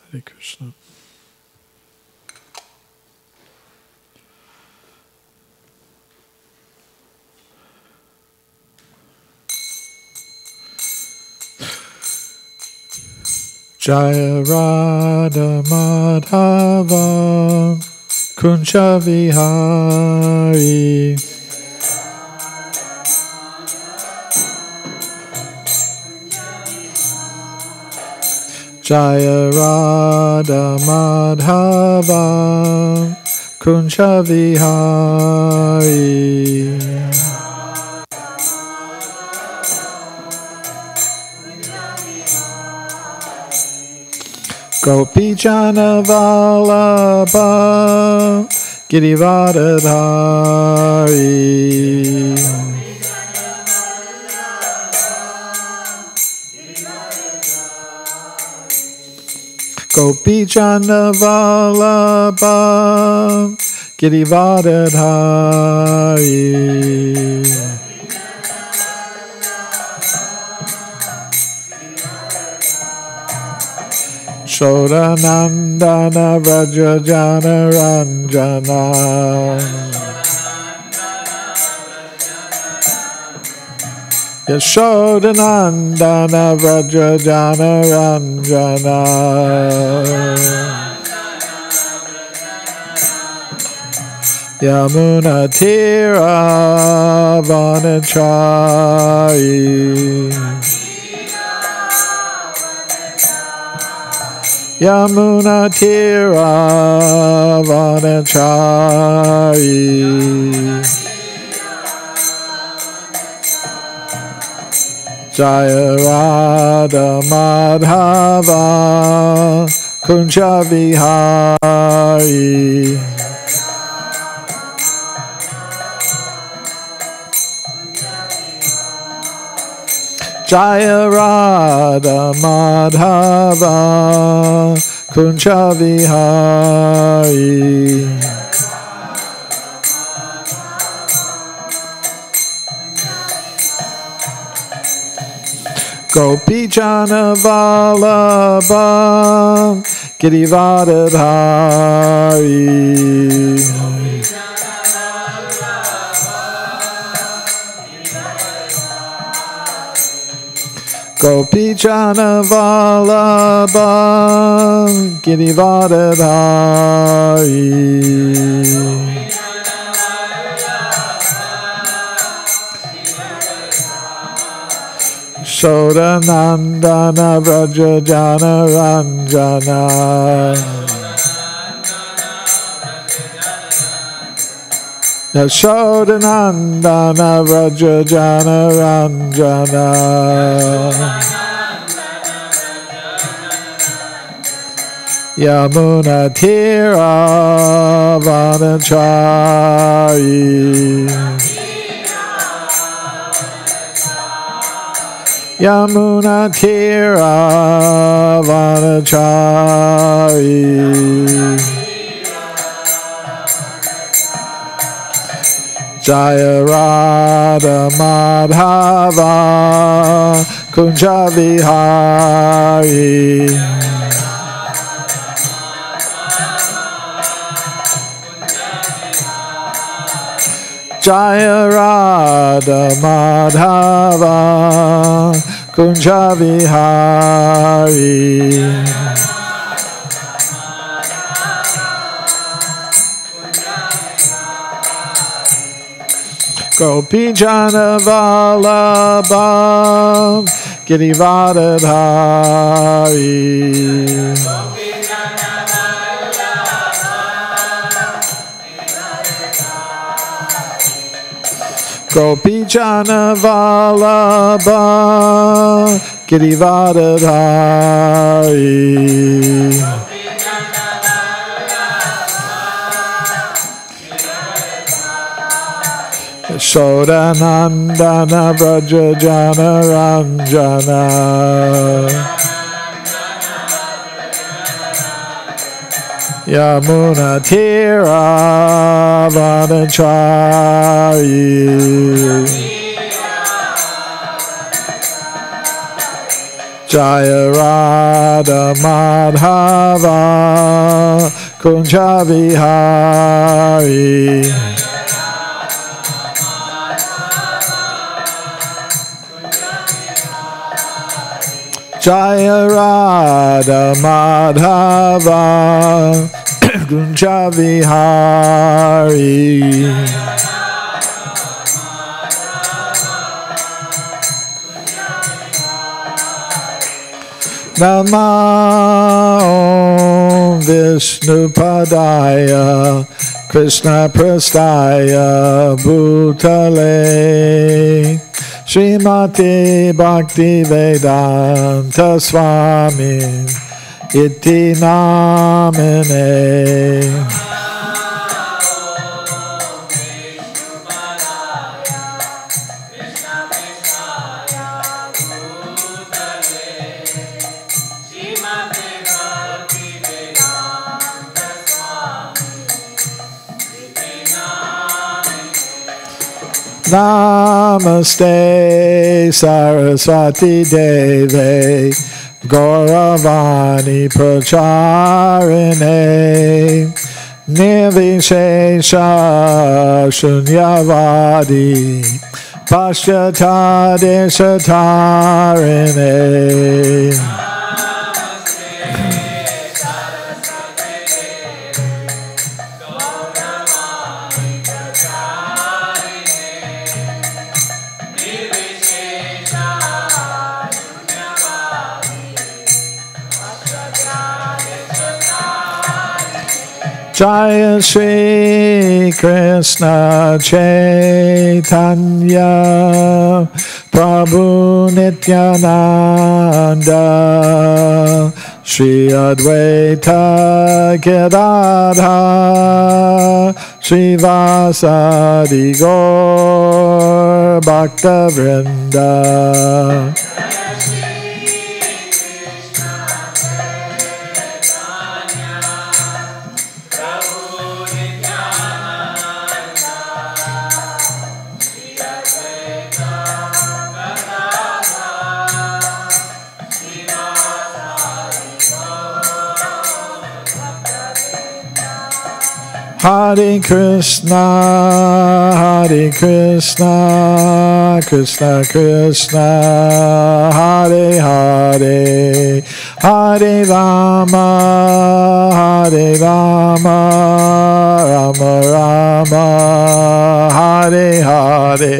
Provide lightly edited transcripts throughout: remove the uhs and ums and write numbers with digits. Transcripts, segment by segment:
Hare Krishna. Jaya Radha Madhava Kunja Vihari Jaya Radha Madhava Kunja Vihari Gopi Jana Vallabha Girivardhari Gopi Jana Vallabha Girivardhari Shodanandana Vrajajana Ranjana Yashodanandana Vrajajana Ranjana Yamuna Tira Vanachari Yamuna Tira Vanachari Jaya Radha Madhava Kunja Vihari Jaya Radha Madhava Kunja Vihari Gopi Jana Vallabha Girivardhari Gopi Jana Vallabha Girivardhari Shodanandana Vrajajana Ranjana Yashodanandana Vrajajana Ranjana Yamuna Tira Vanachari Yamuna Tira Vanachari Jaya Radha Madhava Kunja Vihari Jaya Radha Madhava Kunja Vihari Gopi Jana Vallabha Girivardhari Gopi Jana Vallabha Girivardhari Shodanandana Vrajajana Ranjana Yamuna Tira Vanachari Jaya Radha Madhava Kunja Vihari Jaya Radha Madhava Kunja Vihari Nama Om Vishnupadaya Krishna Prastaya Bhutale Srimati Bhakti Vedanta Swami Iti Namine Namaste Saraswati Deve Gauravani Pracharine Nirvishesha Shunyavadi Pashyata Deshatarine Jaya Shri Krishna Chaitanya Prabhu Nityananda Shri Advaita Gadadhar Shri Vasadi Gaur Bhakta Vrinda Hare Krishna, Krishna Krishna, Hare Hare, Hare Rama, Rama Rama, Hare Hare.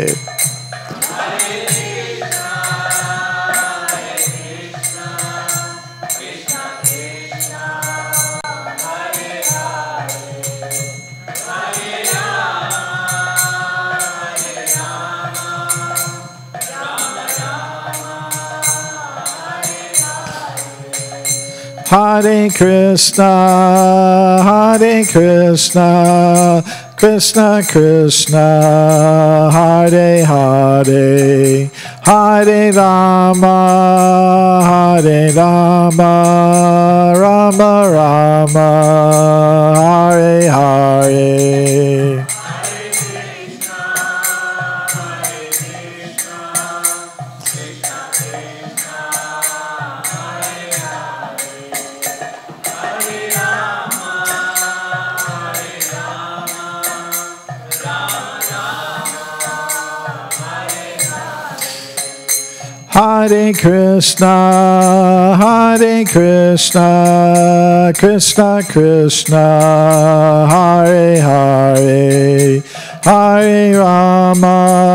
Hare Krishna, Krishna Krishna, Hare Hare, Hare Rama, Rama Rama, Hare Hare. Hare Krishna, Krishna Krishna, Hare Hare, Hare Rama,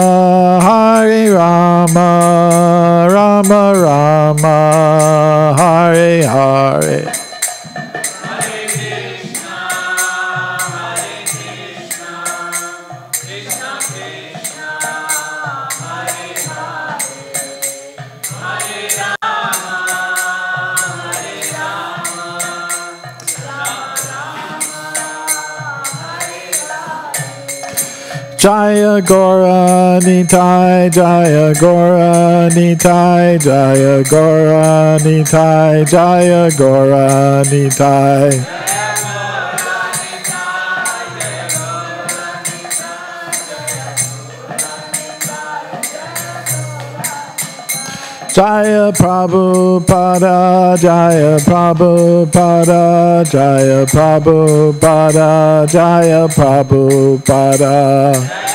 Rama Rama, Hare Hare. Jaya Gora Nitai, Jaya Gora Nitai, Jaya Gora Nitai, Jaya Gora Nitai. Jaya Prabhupada, Jaya Prabhupada, Jaya Prabhupada, Jaya Prabhupada.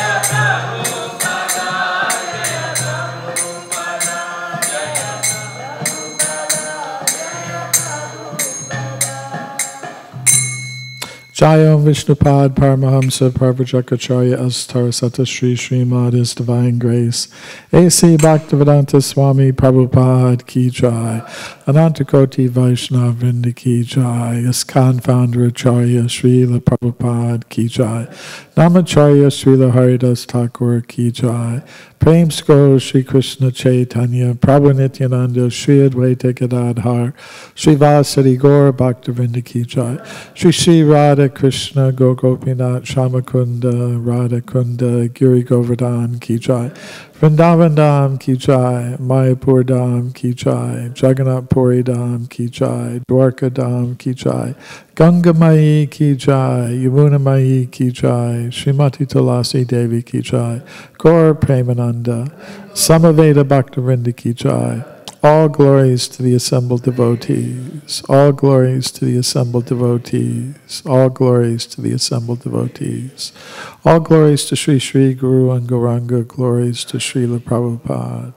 Jaya Vishnupad Paramahamsa Parvajakacharya Astarasata Sri Srimad His Divine Grace A.C. Bhaktivedanta Swami Prabhupada Ki Jai Anantakoti Vaishnava Vrinda Ki Jai ISKCON Founder Acharya Srila Prabhupada Ki Jai Namacharya Srila Haridas Thakur Ki Jai Prem Sko Shri Krishna Chaitanya Prabhu Nityananda Shri Advaita Gadadhar Shri Vasari Gaur Bhaktivinoda Ki Jai Shri Shri Radha Krishna Gopinath Shamakunda Radha Kunda Giri Govardhan Ki Jai Vrindavan Dham Ki Jai Mayapur Dham Ki Jai Jagannath Puri Dham Ki Jai Dwarka Dham Ki Jai Ganga Mai Ki Jai Yamuna Mai Ki Jai Srimati Tulasi Devi Ki Jai Gaur Premananda Samaveda Bhaktivinoda Ki Jai. All glories to the assembled devotees. All glories to the assembled devotees. All glories to the assembled devotees. All glories to Sri Sri Guru and Gauranga. Glories to Srila Prabhupada.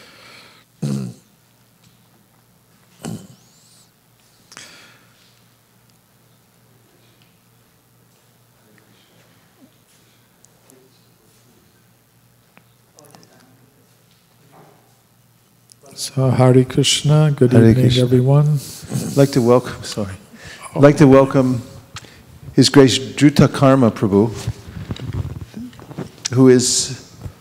So Hare Krishna, good Hare evening Krishna. everyone. I'd like to welcome His Grace Drutakarma Prabhu, who is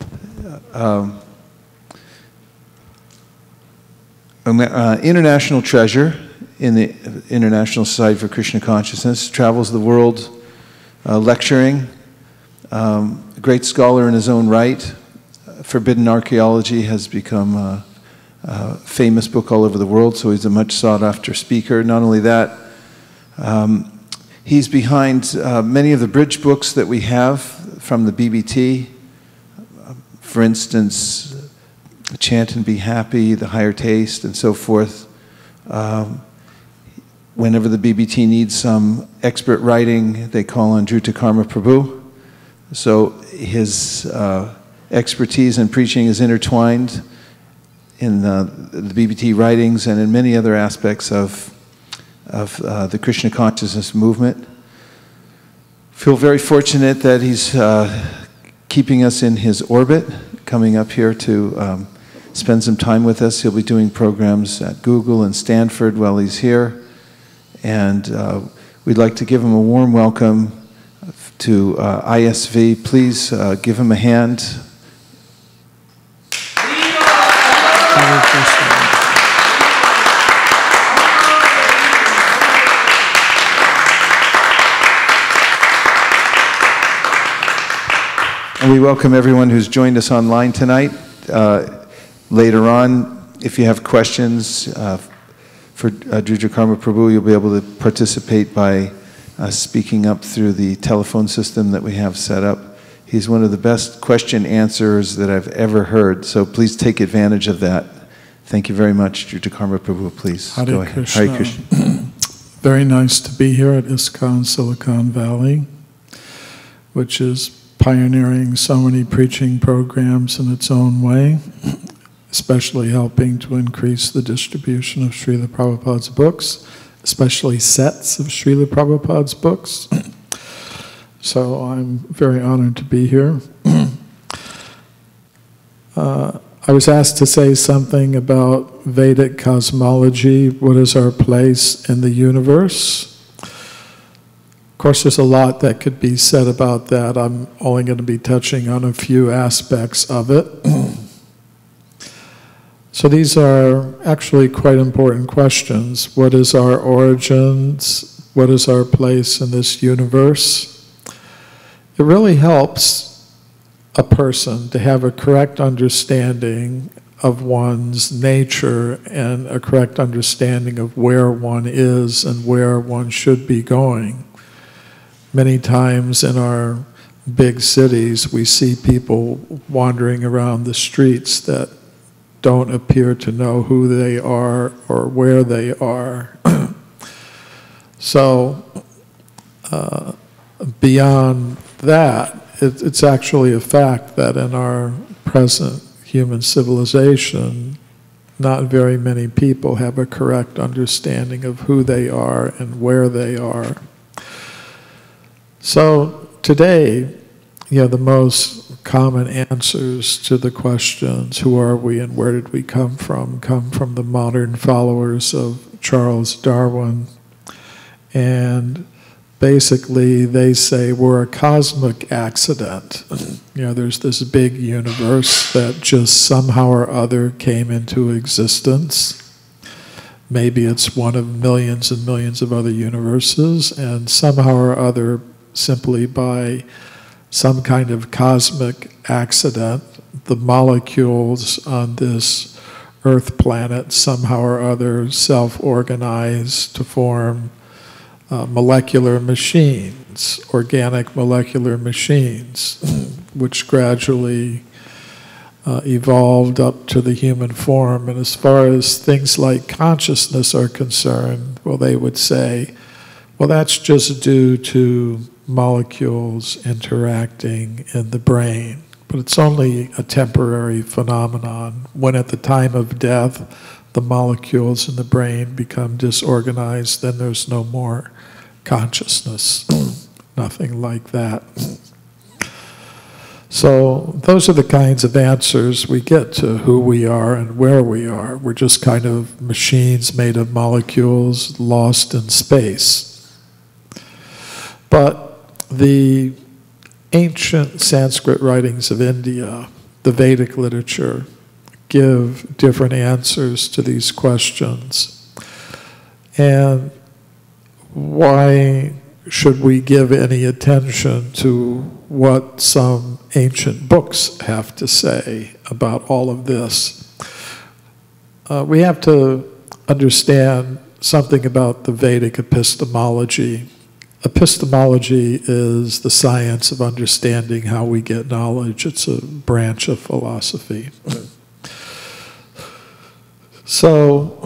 an international treasure in the International Society for Krishna Consciousness, travels the world lecturing, a great scholar in his own right. Forbidden Archaeology has become a famous book all over the world, so he's a much sought-after speaker. Not only that, he's behind many of the bridge books that we have from the BBT. For instance, Chant and Be Happy, The Higher Taste, and so forth. Whenever the BBT needs some expert writing, they call on Drutakarma Prabhu. So his expertise in preaching is intertwined in the BBT writings and in many other aspects of the Krishna consciousness movement. Feel very fortunate that he's keeping us in his orbit, coming up here to spend some time with us. He'll be doing programs at Google and Stanford while he's here. And we'd like to give him a warm welcome to ISV. Please give him a hand. And we welcome everyone who's joined us online tonight. Later on, if you have questions for Drutakarma Prabhu, you'll be able to participate by speaking up through the telephone system that we have set up. He's one of the best question answerers that I've ever heard, so please take advantage of that. Thank you very much, Drutakarma Prabhu. Please go ahead. Krishna. Hare Krishna. Very nice to be here at ISKCON Silicon Valley, which is pioneering so many preaching programs in its own way, especially helping to increase the distribution of Srila Prabhupada's books, especially sets of Srila Prabhupada's books. So I'm very honored to be here. I was asked to say something about Vedic cosmology. What is our place in the universe? Of course, there's a lot that could be said about that. I'm only going to be touching on a few aspects of it. So these are actually quite important questions. What is our origins? What is our place in this universe? It really helps a person to have a correct understanding of one's nature and a correct understanding of where one is and where one should be going. Many times in our big cities, we see people wandering around the streets that don't appear to know who they are or where they are. So beyond that, it's actually a fact that in our present human civilization, not very many people have a correct understanding of who they are and where they are. So today, the most common answers to the questions, who are we and where did we come from the modern followers of Charles Darwin. And basically they say we're a cosmic accident. There's this big universe that just somehow or other came into existence. Maybe it's one of millions and millions of other universes, and somehow or other, simply by some kind of cosmic accident, the molecules on this Earth planet somehow or other self-organize to form molecular machines, organic molecular machines, which gradually evolved up to the human form. And as far as things like consciousness are concerned, well, they would say, well, that's just due to molecules interacting in the brain. But it's only a temporary phenomenon. When at the time of death, the molecules in the brain become disorganized, then there's no more consciousness. Nothing like that. So those are the kinds of answers we get to who we are and where we are. We're just kind of machines made of molecules lost in space. But the ancient Sanskrit writings of India, the Vedic literature, give different answers to these questions. And why should we give any attention to what some ancient books have to say about all of this? We have to understand something about the Vedic epistemology. Epistemology is the science of understanding how we get knowledge. It's a branch of philosophy. So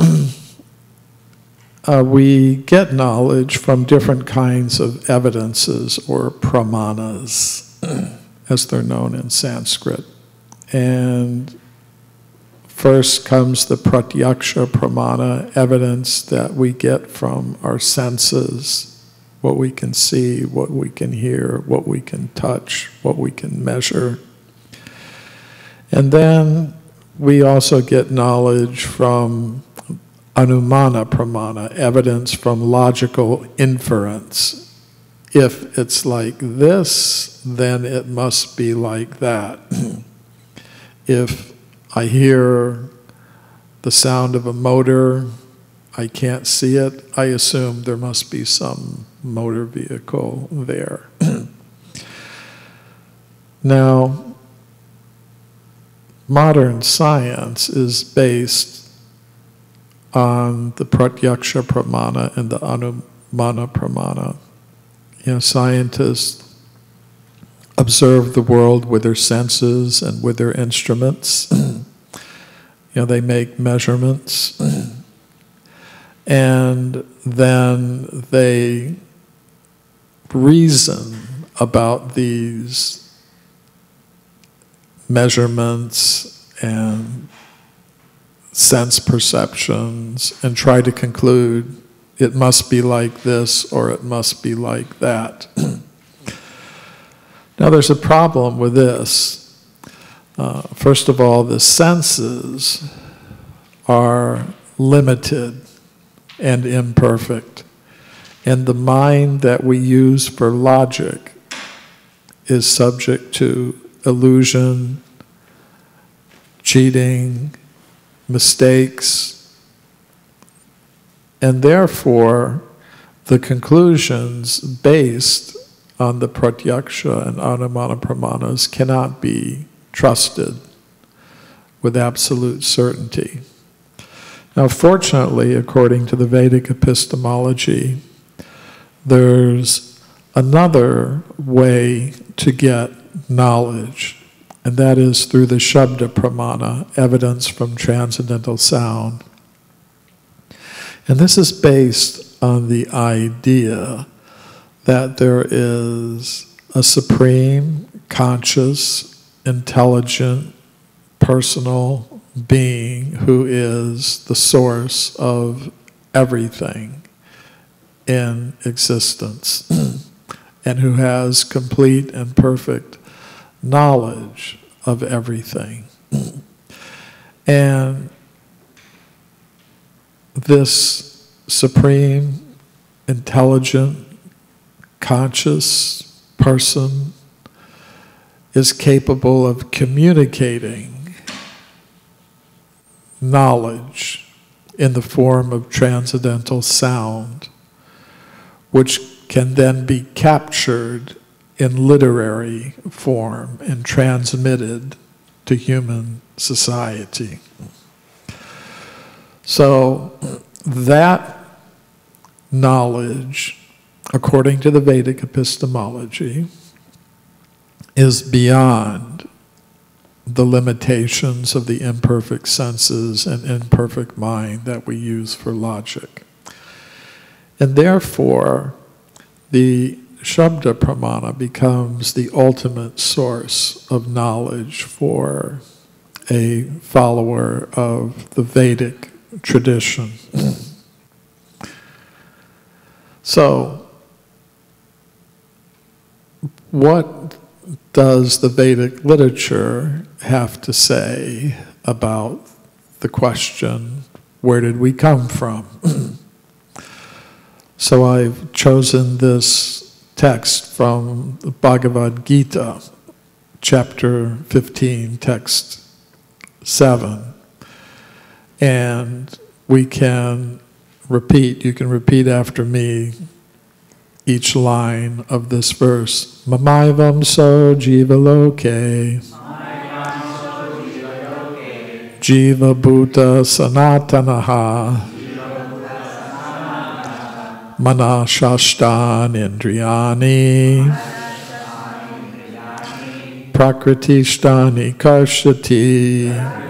we get knowledge from different kinds of evidences, or pramanas, as they're known in Sanskrit. And first comes the pratyaksha pramana, evidence that we get from our senses, what we can see, what we can hear, what we can touch, what we can measure. And then we also get knowledge from anumana pramana, evidence from logical inference. If it's like this, then it must be like that. If I hear the sound of a motor, I can't see it, I assume there must be some motor vehicle there. Now, modern science is based on the pratyaksha pramana and the anumana pramana. Scientists observe the world with their senses and with their instruments. They make measurements. And then they reason about these measurements and sense perceptions and try to conclude it must be like this or it must be like that. Now there's a problem with this. First of all, the senses are limited and imperfect. And the mind that we use for logic is subject to illusion, cheating, mistakes, and therefore the conclusions based on the pratyaksha and anumana pramanas cannot be trusted with absolute certainty. Now, fortunately, according to the Vedic epistemology, there's another way to get knowledge, and that is through the Shabda Pramana, evidence from transcendental sound. And this is based on the idea that there is a supreme, conscious, intelligent, personal being who is the source of everything in existence and who has complete and perfect knowledge of everything. And this supreme, intelligent, conscious person is capable of communicating knowledge in the form of transcendental sound, which can then be captured in literary form and transmitted to human society. So that knowledge, according to the Vedic epistemology, is beyond the limitations of the imperfect senses and imperfect mind that we use for logic. And therefore, the Shabda Pramana becomes the ultimate source of knowledge for a follower of the Vedic tradition. So, what does the Vedic literature have to say about the question, where did we come from? So I've chosen this text from the Bhagavad Gita, chapter 15, text 7. And we can repeat, you can repeat after me each line of this verse. Mamaivam so jiva loke, jiva bhuta sanatanaha, mana shashtan indriyani, prakritishtani karshati.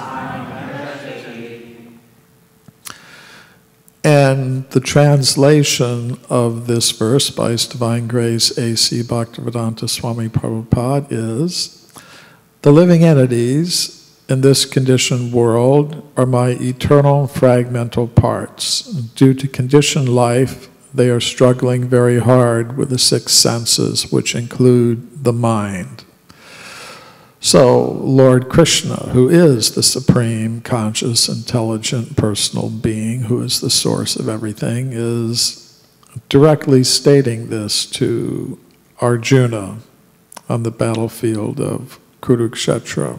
And the translation of this verse by His Divine Grace A.C. Bhaktivedanta Swami Prabhupada is, the living entities in this conditioned world are my eternal fragmental parts. Due to conditioned life, they are struggling very hard with the six senses, which include the mind. So, Lord Krishna, who is the supreme, conscious, intelligent, personal being, who is the source of everything, is directly stating this to Arjuna on the battlefield of Kurukshetra.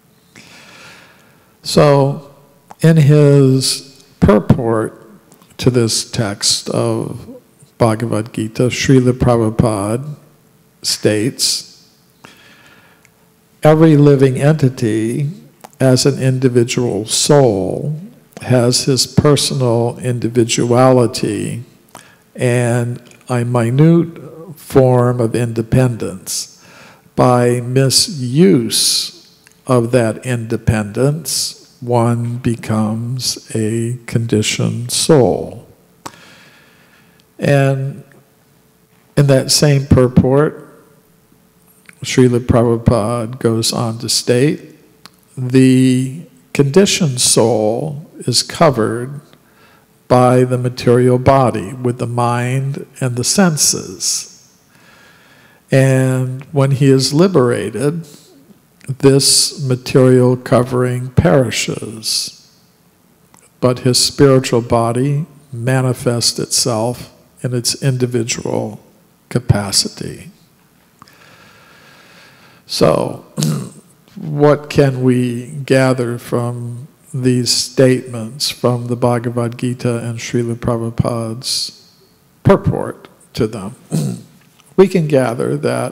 So, in his purport to this text of Bhagavad Gita, Srila Prabhupada states, every living entity as an individual soul has his personal individuality and a minute form of independence. By misuse of that independence, one becomes a conditioned soul. And in that same purport, Srila Prabhupada goes on to state, the conditioned soul is covered by the material body with the mind and the senses. And when he is liberated, this material covering perishes, but his spiritual body manifests itself in its individual capacity. So, what can we gather from these statements from the Bhagavad Gita and Srila Prabhupada's purport to them? We can gather that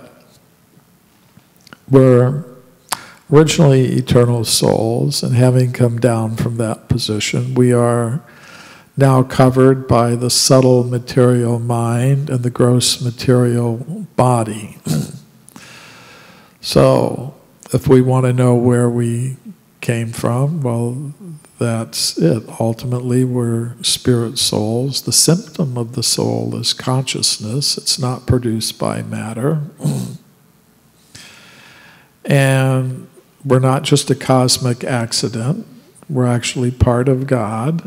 we're originally eternal souls, and having come down from that position, we are now covered by the subtle material mind and the gross material body. So, if we want to know where we came from, well, that's it. Ultimately, we're spirit souls. The symptom of the soul is consciousness. It's not produced by matter. And we're not just a cosmic accident. We're actually part of God.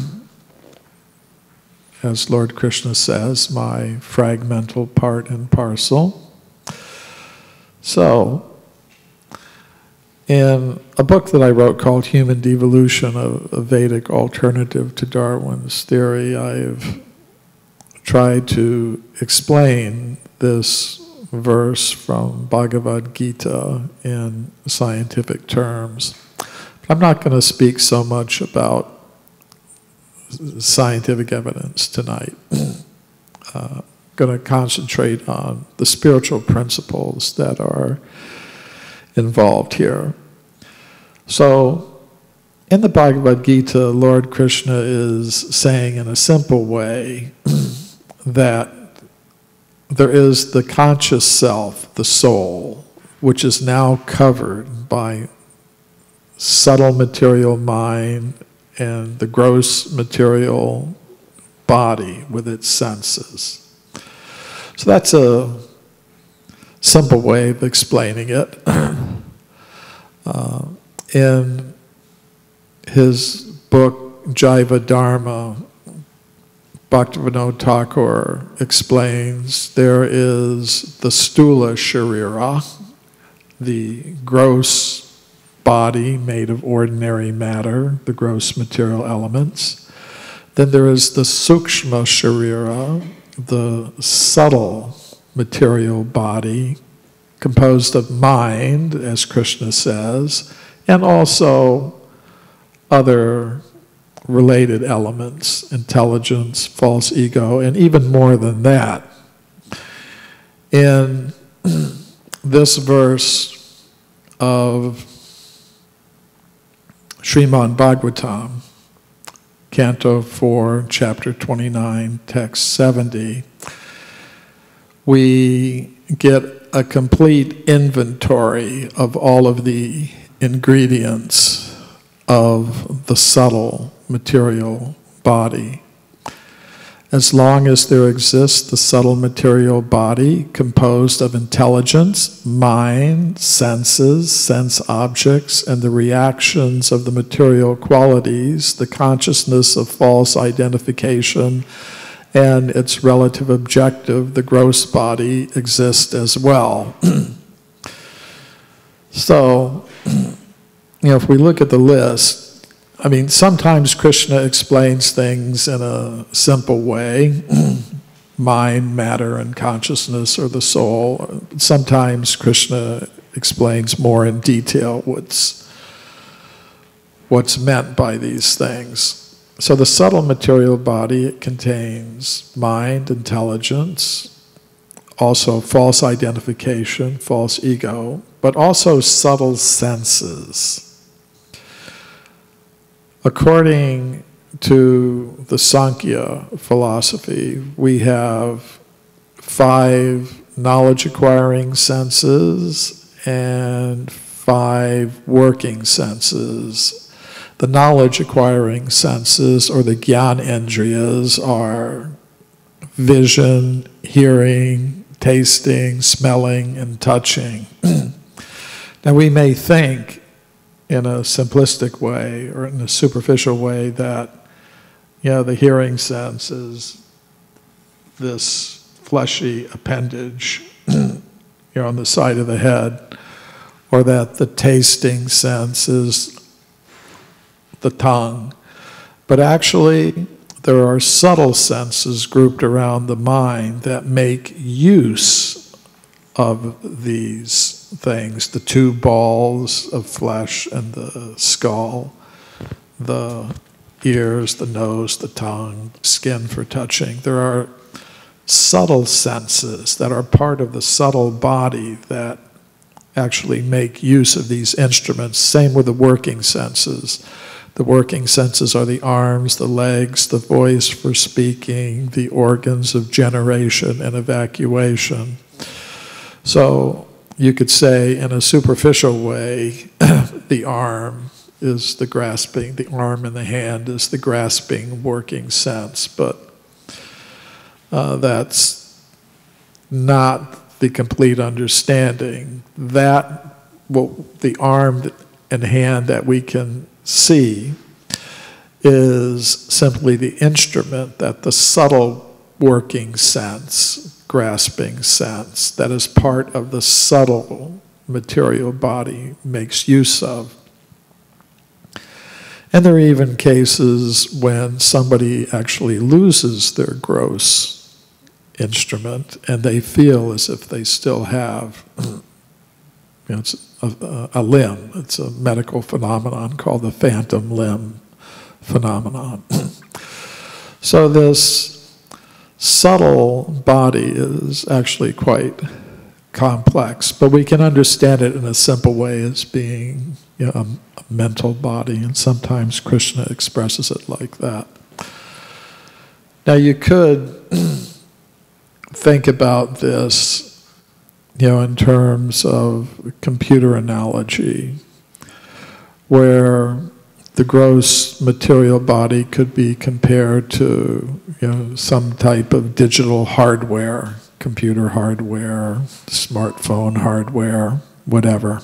As Lord Krishna says, my fragmental part and parcel. So, in a book that I wrote called Human Devolution, a Vedic alternative to Darwin's theory, I've tried to explain this verse from Bhagavad Gita in scientific terms. But I'm not going to speak so much about scientific evidence tonight. I'm going to concentrate on the spiritual principles that are involved here. So, in the Bhagavad Gita, Lord Krishna is saying in a simple way that there is the conscious self, the soul, which is now covered by subtle material mind and the gross material body with its senses. So that's a simple way of explaining it. In his book, Jaiva Dharma, Bhaktivinoda Thakur explains there is the stula sharira, the gross body made of ordinary matter, the gross material elements. Then there is the sukshma sharira, the subtle material body, composed of mind, as Krishna says, and also other related elements, intelligence, false ego, and even more than that. In this verse of Srimad Bhagavatam, Canto 4, Chapter 29, Text 70, we get a complete inventory of all of the ingredients of the subtle material body. As long as there exists the subtle material body composed of intelligence, mind, senses, sense objects, and the reactions of the material qualities, the consciousness of false identification, and its relative objective, the gross body, exists as well. So, if we look at the list, I mean, sometimes Krishna explains things in a simple way, mind, matter, and consciousness, or the soul. Sometimes Krishna explains more in detail what's meant by these things. So the subtle material body, it contains mind, intelligence, also false identification, false ego, but also subtle senses. According to the Sankhya philosophy, we have 5 knowledge-acquiring senses and 5 working senses. The knowledge-acquiring senses, or the Gyanendriyas, are vision, hearing, tasting, smelling, and touching. Now we may think in a simplistic way or in a superficial way that, the hearing sense is this fleshy appendage on the side of the head, or that the tasting sense is the tongue. But actually, there are subtle senses grouped around the mind that make use of these things, the 2 balls of flesh and the skull, the ears, the nose, the tongue, skin for touching. There are subtle senses that are part of the subtle body that actually make use of these instruments. Same with the working senses. The working senses are the arms, the legs, the voice for speaking, the organs of generation and evacuation. So you could say in a superficial way, the arm is the grasping, the arm and the hand is the grasping working sense, but that's not the complete understanding. That, the arm and hand that we can see is simply the instrument that the subtle working sense, grasping sense, that is part of the subtle material body makes use of. And there are even cases when somebody actually loses their gross instrument and they feel as if they still have, it's a limb. It's a medical phenomenon called the phantom limb phenomenon. So this subtle body is actually quite complex, but we can understand it in a simple way as being a mental body, and sometimes Krishna expresses it like that. Now you could think about this in terms of computer analogy, where the gross material body could be compared to some type of digital hardware, computer hardware, smartphone hardware, whatever.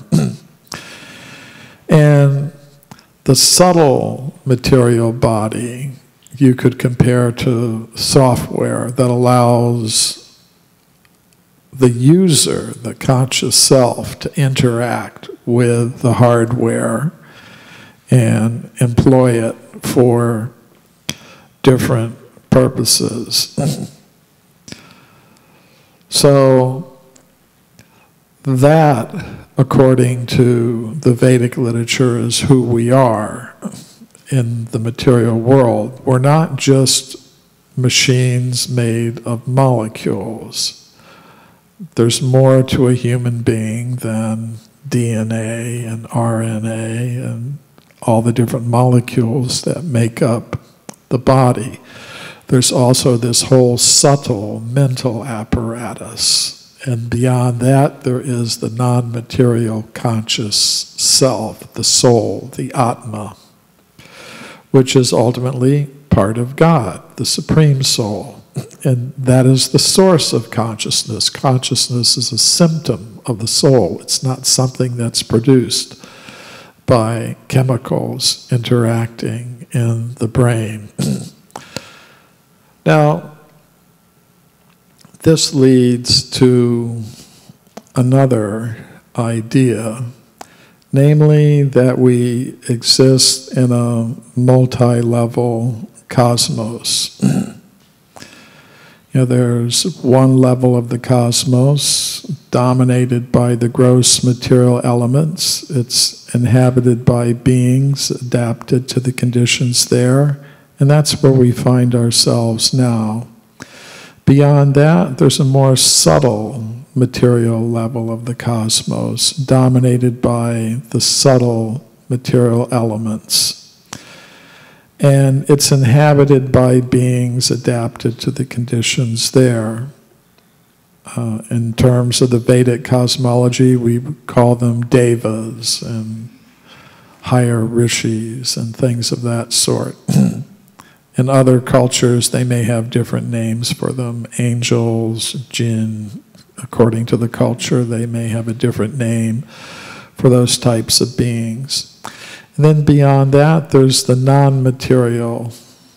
And the subtle material body you could compare to software that allows the user, the conscious self, to interact with the hardware and employ it for different purposes. So that, according to the Vedic literature, is who we are in the material world. We're not just machines made of molecules. There's more to a human being than DNA and RNA and all the different molecules that make up the body. There's also this whole subtle mental apparatus. And beyond that, there is the non-material conscious self, the soul, the Atma, which is ultimately part of God, the Supreme Soul. And that is the source of consciousness. Consciousness is a symptom of the soul. It's not something that's produced by chemicals interacting in the brain. Now, this leads to another idea, namely that we exist in a multi-level cosmos. There's one level of the cosmos dominated by the gross material elements. It's inhabited by beings adapted to the conditions there, and that's where we find ourselves now. Beyond that, there's a more subtle material level of the cosmos, dominated by the subtle material elements. And it's inhabited by beings adapted to the conditions there. In terms of the Vedic cosmology, we call them devas and higher rishis and things of that sort. In other cultures, they may have different names for them. Angels, jinn, according to the culture, they may have a different name for those types of beings. And then beyond that, there's the non-material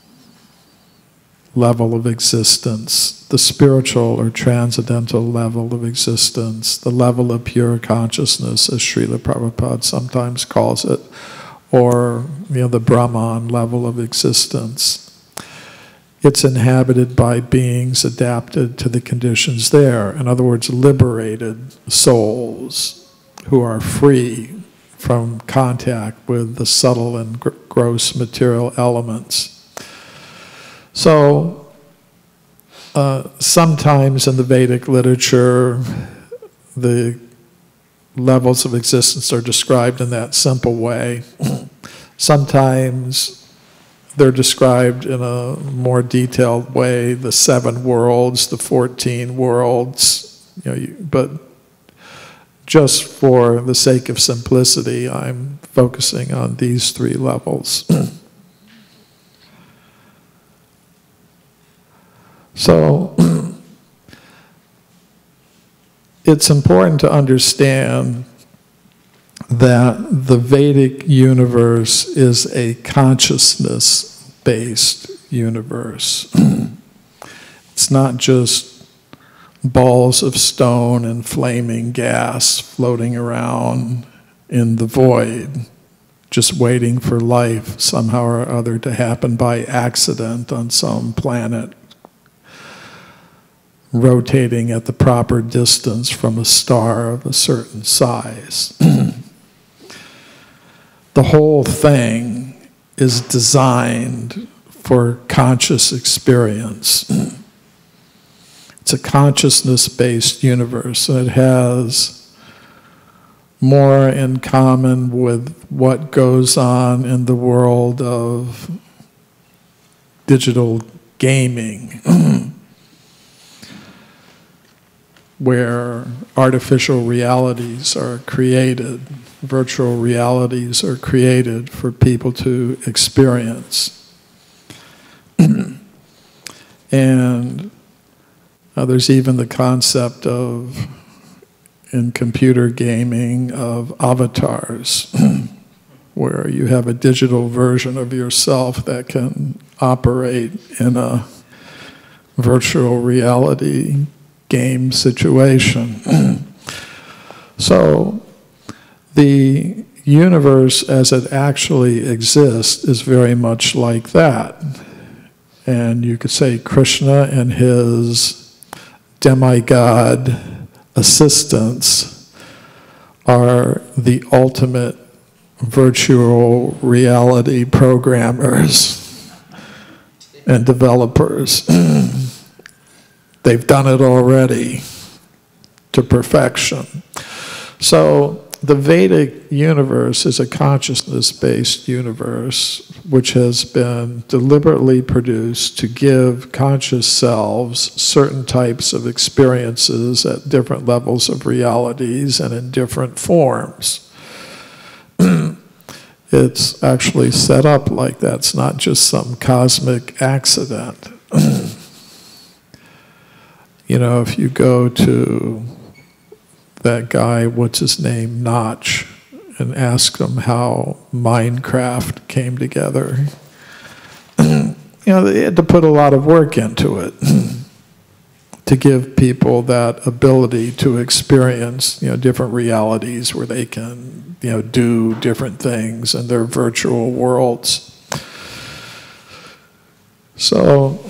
level of existence, the spiritual or transcendental level of existence, the level of pure consciousness, as Srila Prabhupada sometimes calls it, or the Brahman level of existence. It's inhabited by beings adapted to the conditions there. In other words, liberated souls who are free from contact with the subtle and gross material elements. So, sometimes in the Vedic literature, the levels of existence are described in that simple way. Sometimes they're described in a more detailed way, the 7 worlds, the 14 worlds, but just for the sake of simplicity, I'm focusing on these three levels. So, it's important to understand that the Vedic universe is a consciousness-based universe. It's not just balls of stone and flaming gas floating around in the void, just waiting for life somehow or other to happen by accident on some planet, rotating at the proper distance from a star of a certain size. The whole thing is designed for conscious experience. It's a consciousness-based universe, and it has more in common with what goes on in the world of digital gaming, where artificial realities are created, virtual realities are created for people to experience. And there's even the concept of, in computer gaming, of avatars, where you have a digital version of yourself that can operate in a virtual reality game situation. So the universe as it actually exists is very much like that. And you could say Krishna and his demigod assistants are the ultimate virtual reality programmers and developers. They've done it already to perfection. So the Vedic universe is a consciousness-based universe which has been deliberately produced to give conscious selves certain types of experiences at different levels of realities and in different forms. It's actually set up like that. It's not just some cosmic accident. You know, if you go to that guy, what's his name, Notch, and ask him how Minecraft came together, you know, they had to put a lot of work into it to give people that ability to experience, you know, different realities where they can, you know, do different things in their virtual worlds. So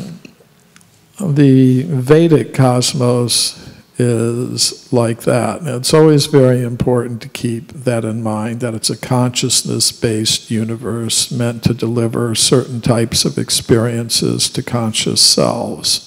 the Vedic cosmos is like that. And it's always very important to keep that in mind, that it's a consciousness-based universe meant to deliver certain types of experiences to conscious selves.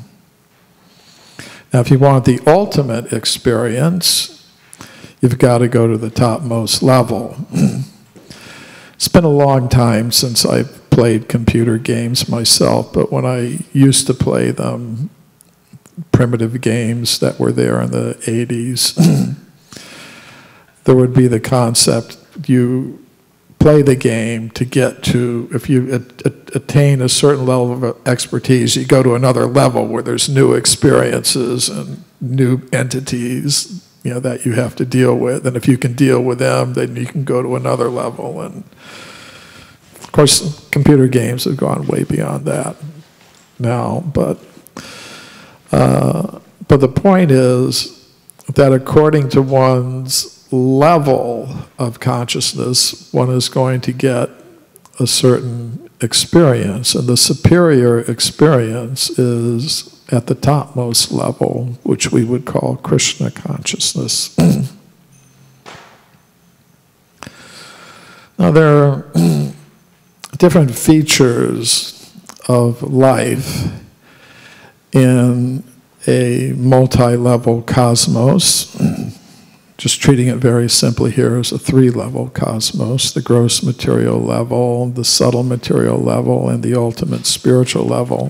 Now, if you want the ultimate experience, you've got to go to the topmost level. It's been a long time since I've played computer games myself, but when I used to play them, primitive games that were there in the 80s, there would be the concept, you play the game to get to, if you attain a certain level of expertise, you go to another level where there's new experiences and new entities, you know, that you have to deal with. And if you can deal with them, then you can go to another level. And of course, computer games have gone way beyond that now, but the point is that according to one's level of consciousness, one is going to get a certain experience, and the superior experience is at the topmost level, which we would call Krishna consciousness. Now, there are different features of life in a multi-level cosmos. Just treating it very simply here as a three-level cosmos: the gross material level, the subtle material level, and the ultimate spiritual level.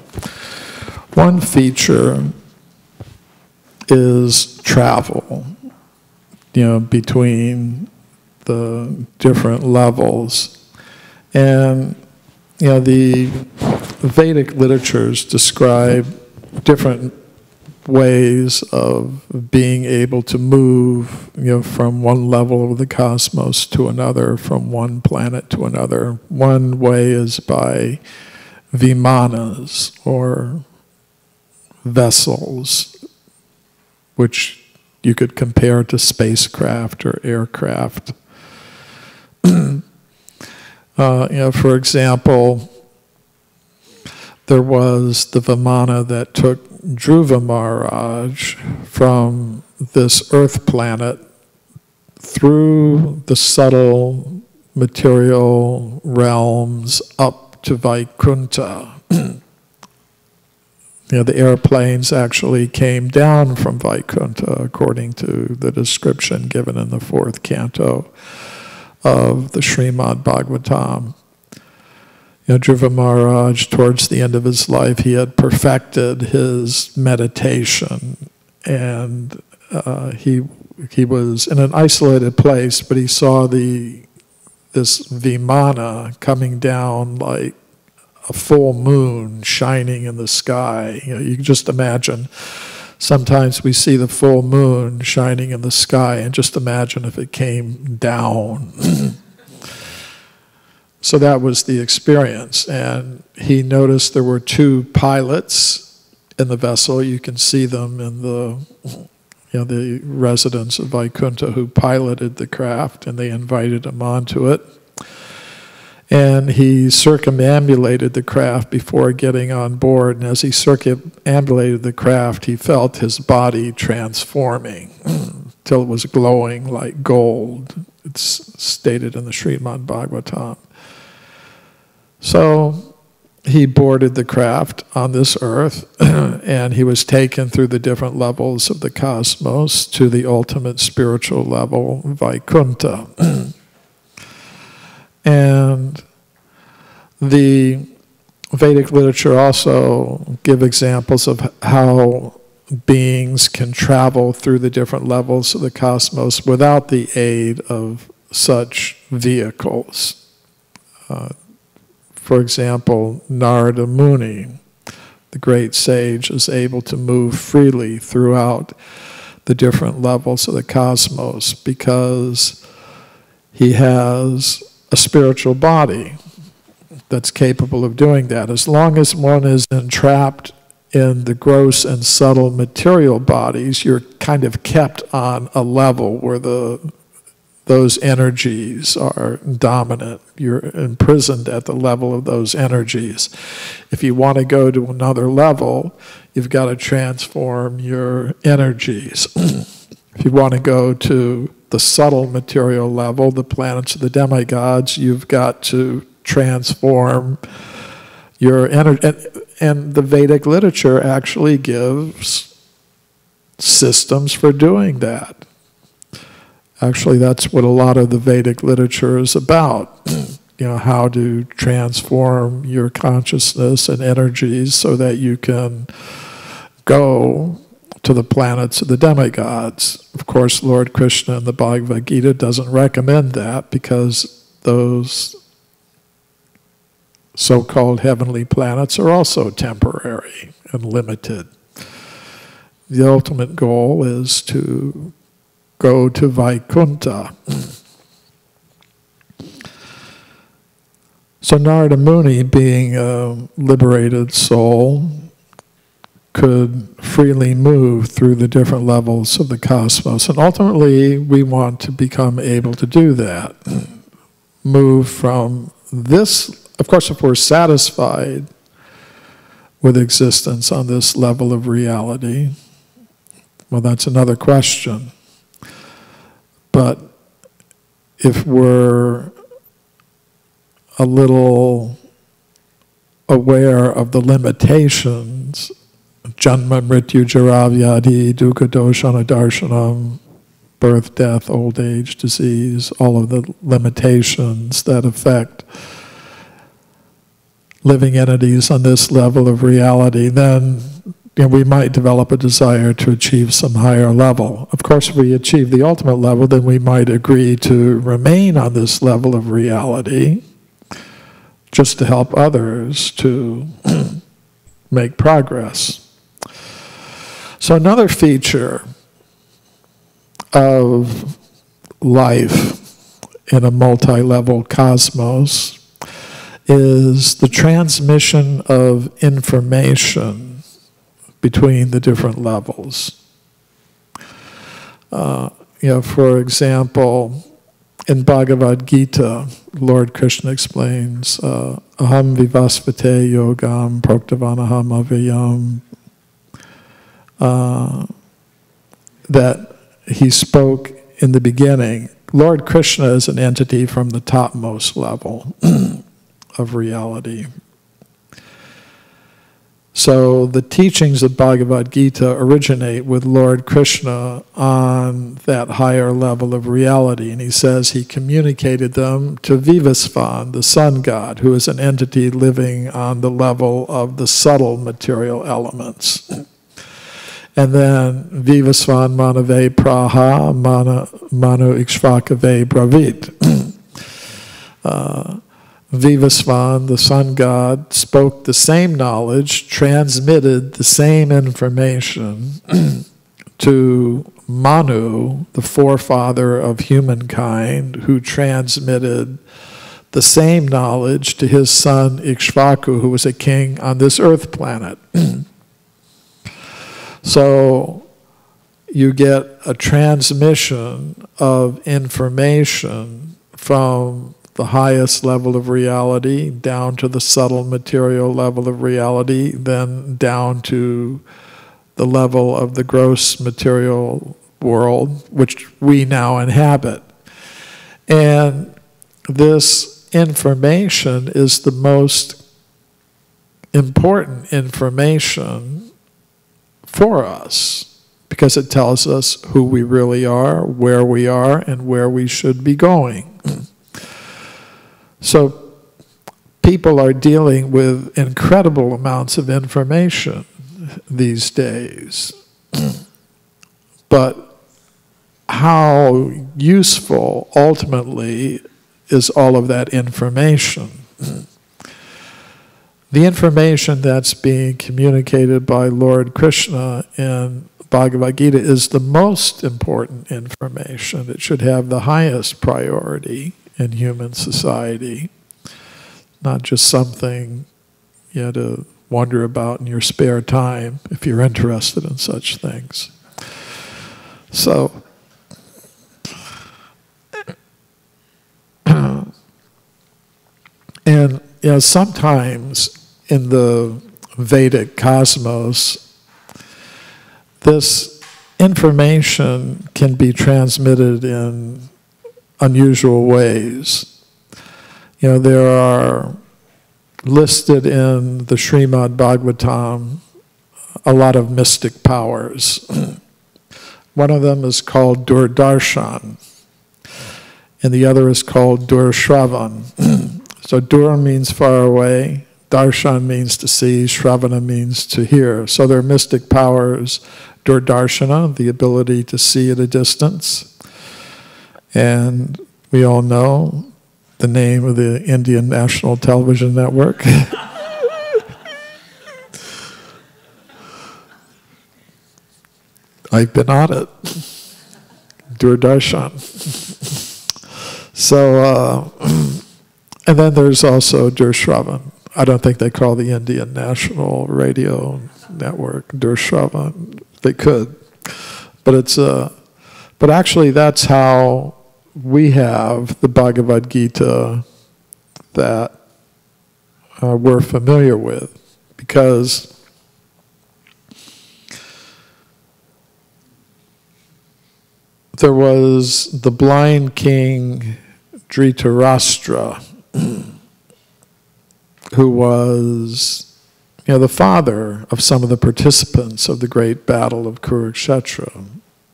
One feature is travel. between the different levels. And, the Vedic literatures describe different ways of being able to move, from one level of the cosmos to another, from one planet to another. One way is by vimanas, or vessels, which you could compare to spacecraft or aircraft. For example, there was the Vimana that took Dhruva Maharaj from this Earth planet through the subtle material realms up to Vaikuntha. The airplanes actually came down from Vaikuntha, according to the description given in the 4th canto of the Srimad Bhagavatam. Dhruva Maharaj, towards the end of his life, he had perfected his meditation, and he was in an isolated place, but he saw this Vimana coming down like a full moon shining in the sky. You can just imagine. Sometimes we see the full moon shining in the sky, and just imagine if it came down. So that was the experience. And he noticed there were 2 pilots in the vessel. You can see them in the residents of Vaikuntha who piloted the craft, and they invited him onto it. And he circumambulated the craft before getting on board. And as he circumambulated the craft, he felt his body transforming till it was glowing like gold. It's stated in the Srimad Bhagavatam. So he boarded the craft on this earth, and he was taken through the different levels of the cosmos to the ultimate spiritual level, Vaikuntha. And the Vedic literature also give examples of how beings can travel through the different levels of the cosmos without the aid of such vehicles. For example, Narada Muni, the great sage, is able to move freely throughout the different levels of the cosmos because he has a spiritual body that's capable of doing that. As long as one is entrapped in the gross and subtle material bodies, you're kind of kept on a level where those energies are dominant. You're imprisoned at the level of those energies. If you want to go to another level, you've got to transform your energies. If you want to go to the subtle material level, the planets of the demigods, you've got to transform your energy. And the Vedic literature actually gives systems for doing that. Actually, that's what a lot of the Vedic literature is about. How to transform your consciousness and energies so that you can go to the planets of the demigods. Of course, Lord Krishna in the Bhagavad Gita doesn't recommend that because those so-called heavenly planets are also temporary and limited. The ultimate goal is to go to Vaikuntha. So Narada Muni, being a liberated soul, could freely move through the different levels of the cosmos. And ultimately, we want to become able to do that. Move from this, of course, if we're satisfied with existence on this level of reality, well, that's another question. But if we're a little aware of the limitations, Janma Mrityu Jara Vyadhi Dukkha Doshana Darshanam, birth, death, old age, disease, all of the limitations that affect living entities on this level of reality, then we might develop a desire to achieve some higher level. Of course, if we achieve the ultimate level, then we might agree to remain on this level of reality just to help others to make progress. So another feature of life in a multi-level cosmos is the transmission of information between the different levels. For example, in Bhagavad Gita, Lord Krishna explains, Aham vivasvate yogam proktavanaham avyayam, that he spoke in the beginning. Lord Krishna is an entity from the topmost level of reality. So the teachings of Bhagavad Gita originate with Lord Krishna on that higher level of reality. And he says he communicated them to Vivasvan, the sun god, who is an entity living on the level of the subtle material elements. And then Vivasvan manave praha manu ikshvakave bravit. Vivasvan, the sun god, spoke the same knowledge, transmitted the same information to Manu, the forefather of humankind, who transmitted the same knowledge to his son Ikshvaku, who was a king on this earth planet. So you get a transmission of information from the highest level of reality down to the subtle material level of reality, then down to the level of the gross material world, which we now inhabit. And this information is the most important information for us, because it tells us who we really are, and where we should be going. So people are dealing with incredible amounts of information these days. But how useful ultimately is all of that information? The information that's being communicated by Lord Krishna in Bhagavad Gita is the most important information. It should have the highest priority in human society, not just something you have to wonder about in your spare time if you're interested in such things. So, and sometimes in the Vedic cosmos, this information can be transmitted in unusual ways. There are listed in the Srimad Bhagavatam a lot of mystic powers. One of them is called Durdarshan, and the other is called Durshravan. So Dur means far away, Darshan means to see, Shravana means to hear. So there are mystic powers, Durdarshana, the ability to see at a distance. And we all know the name of the Indian National Television Network. I've been on it. Doordarshan. So, and then there's also Durshravan. I don't think they call the Indian National Radio Network Durshravan. They could. But it's but actually that's how we have the Bhagavad Gita that we're familiar with, because there was the blind king Dhritarashtra, who was the father of some of the participants of the great battle of Kurukshetra.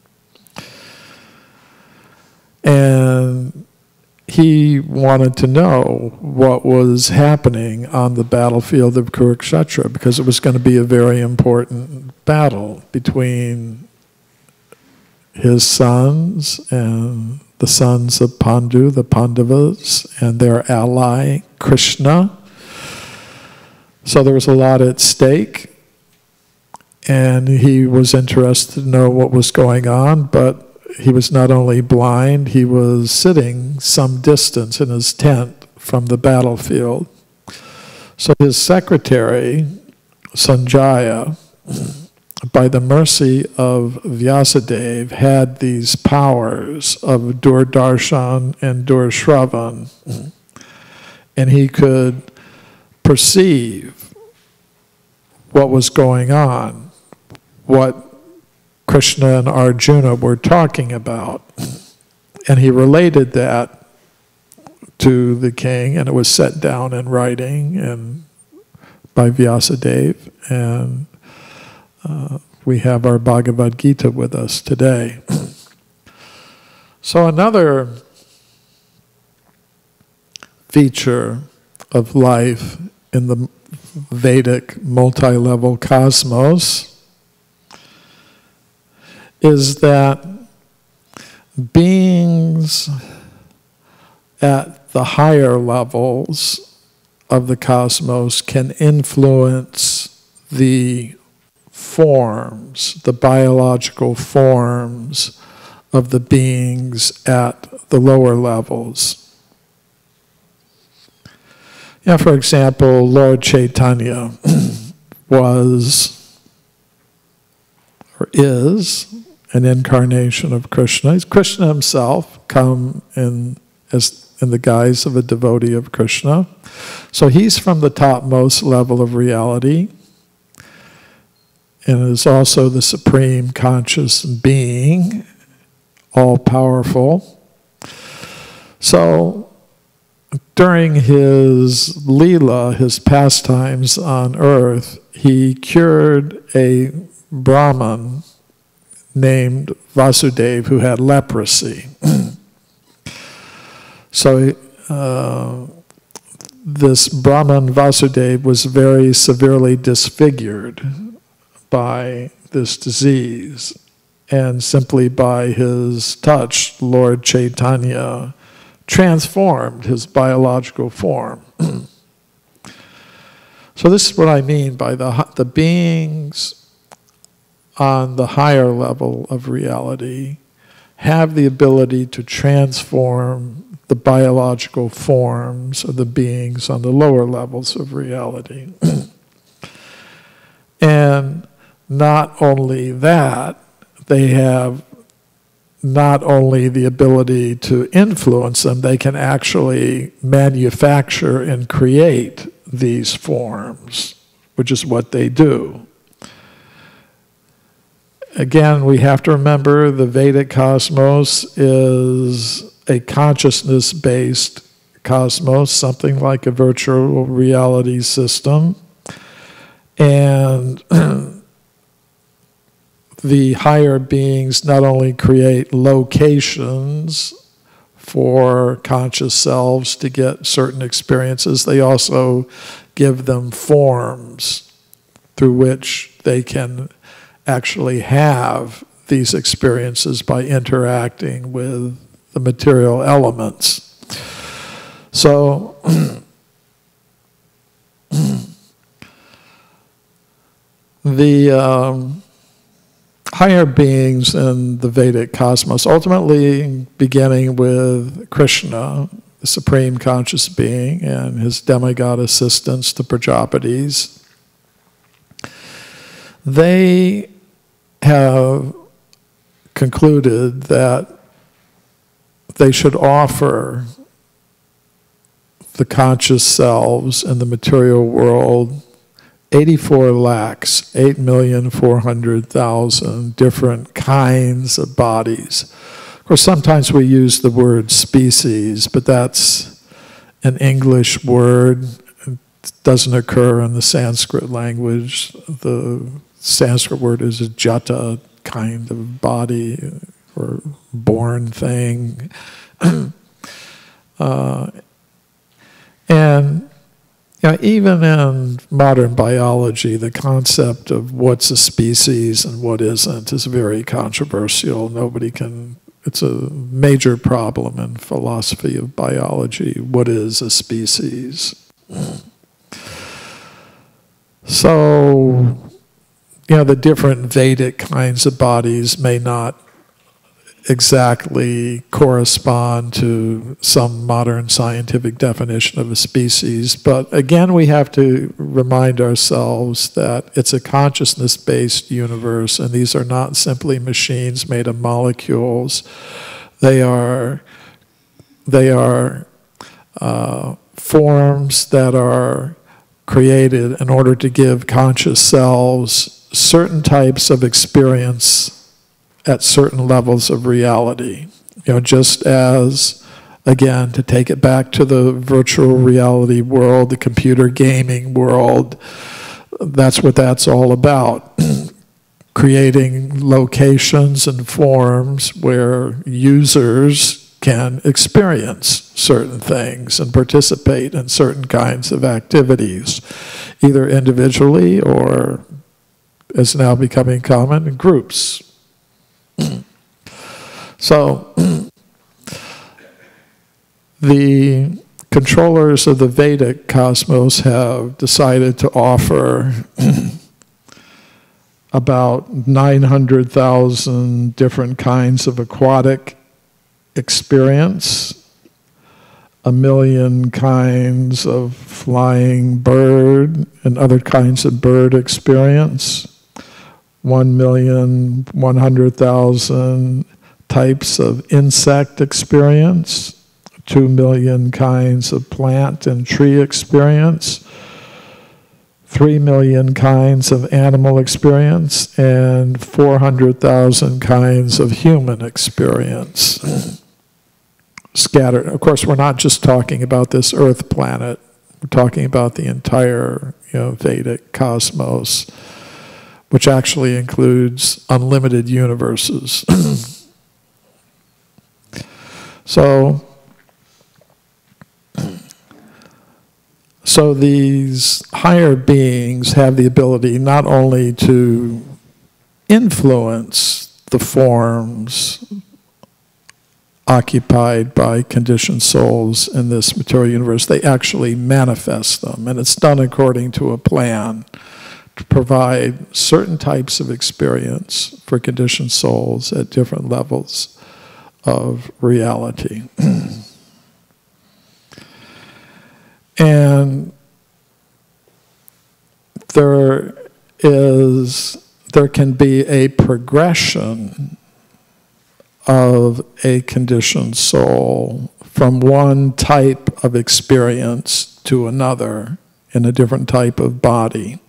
And he wanted to know what was happening on the battlefield of Kurukshetra, because it was going to be a very important battle between his sons and the sons of Pandu, the Pandavas, and their ally, Krishna. So there was a lot at stake, and he was interested to know what was going on, but he was not only blind, he was sitting some distance in his tent from the battlefield. So his secretary, Sanjaya, by the mercy of Vyasadeva, had these powers of Durdarshan and Durshravan, and he could perceive what was going on, what Krishna and Arjuna were talking about. And he related that to the king, and it was set down in writing and by Vyasadeva, and we have our Bhagavad Gita with us today. So another feature of life in the Vedic multi-level cosmos is that beings at the higher levels of the cosmos can influence the forms, the biological forms of the beings at the lower levels. Yeah, for example, Lord Chaitanya was, or is, an incarnation of Krishna. He's Krishna himself, come in the guise of a devotee of Krishna. So he's from the topmost level of reality, and is also the supreme conscious being, all-powerful. So during his Leela, his pastimes on earth, he cured a Brahmin named Vasudeva who had leprosy. So this Brahmin Vasudeva was very severely disfigured by this disease, and simply by his touch, Lord Chaitanya transformed his biological form. So this is what I mean by the beings on the higher level of reality have the ability to transform the biological forms of the beings on the lower levels of reality. And not only that, they have not only the ability to influence them, they can actually manufacture and create these forms, which is what they do. Again, we have to remember the Vedic cosmos is a consciousness-based cosmos, something like a virtual reality system. And the higher beings not only create locations for conscious selves to get certain experiences, they also give them forms through which they can actually have these experiences by interacting with the material elements. So the higher beings in the Vedic cosmos, ultimately beginning with Krishna, the supreme conscious being, and his demigod assistants, the Prajapatis, they have concluded that they should offer the conscious selves in the material world 84 lakhs, 8,400,000 different kinds of bodies. Of course, sometimes we use the word species, but that's an English word. It doesn't occur in the Sanskrit language. The Sanskrit word is a jata, kind of body or born thing. And even in modern biology, the concept of what's a species and what isn't is very controversial. It's a major problem in philosophy of biology. What is a species? So, the different Vedic kinds of bodies may not exactly correspond to some modern scientific definition of a species. But again, we have to remind ourselves that it's a consciousness-based universe, and these are not simply machines made of molecules. They are forms that are created in order to give conscious selves certain types of experience at certain levels of reality. Just as, again, to take it back to the virtual reality world, the computer gaming world, that's what that's all about. Creating locations and forms where users can experience certain things and participate in certain kinds of activities, either individually or, as now becoming common, in groups. So, the controllers of the Vedic cosmos have decided to offer about 900,000 different kinds of aquatic experience, 1 million kinds of flying bird and other kinds of bird experience, 1,100,000 types of insect experience, 2 million kinds of plant and tree experience, 3 million kinds of animal experience, and 400,000 kinds of human experience. Scattered. Of course, we're not just talking about this Earth planet. We're talking about the entire, Vedic cosmos, which actually includes unlimited universes. So these higher beings have the ability not only to influence the forms occupied by conditioned souls in this material universe, they actually manifest them, and it's done according to a plan to provide certain types of experience for conditioned souls at different levels of reality. And there can be a progression of a conditioned soul from one type of experience to another in a different type of body.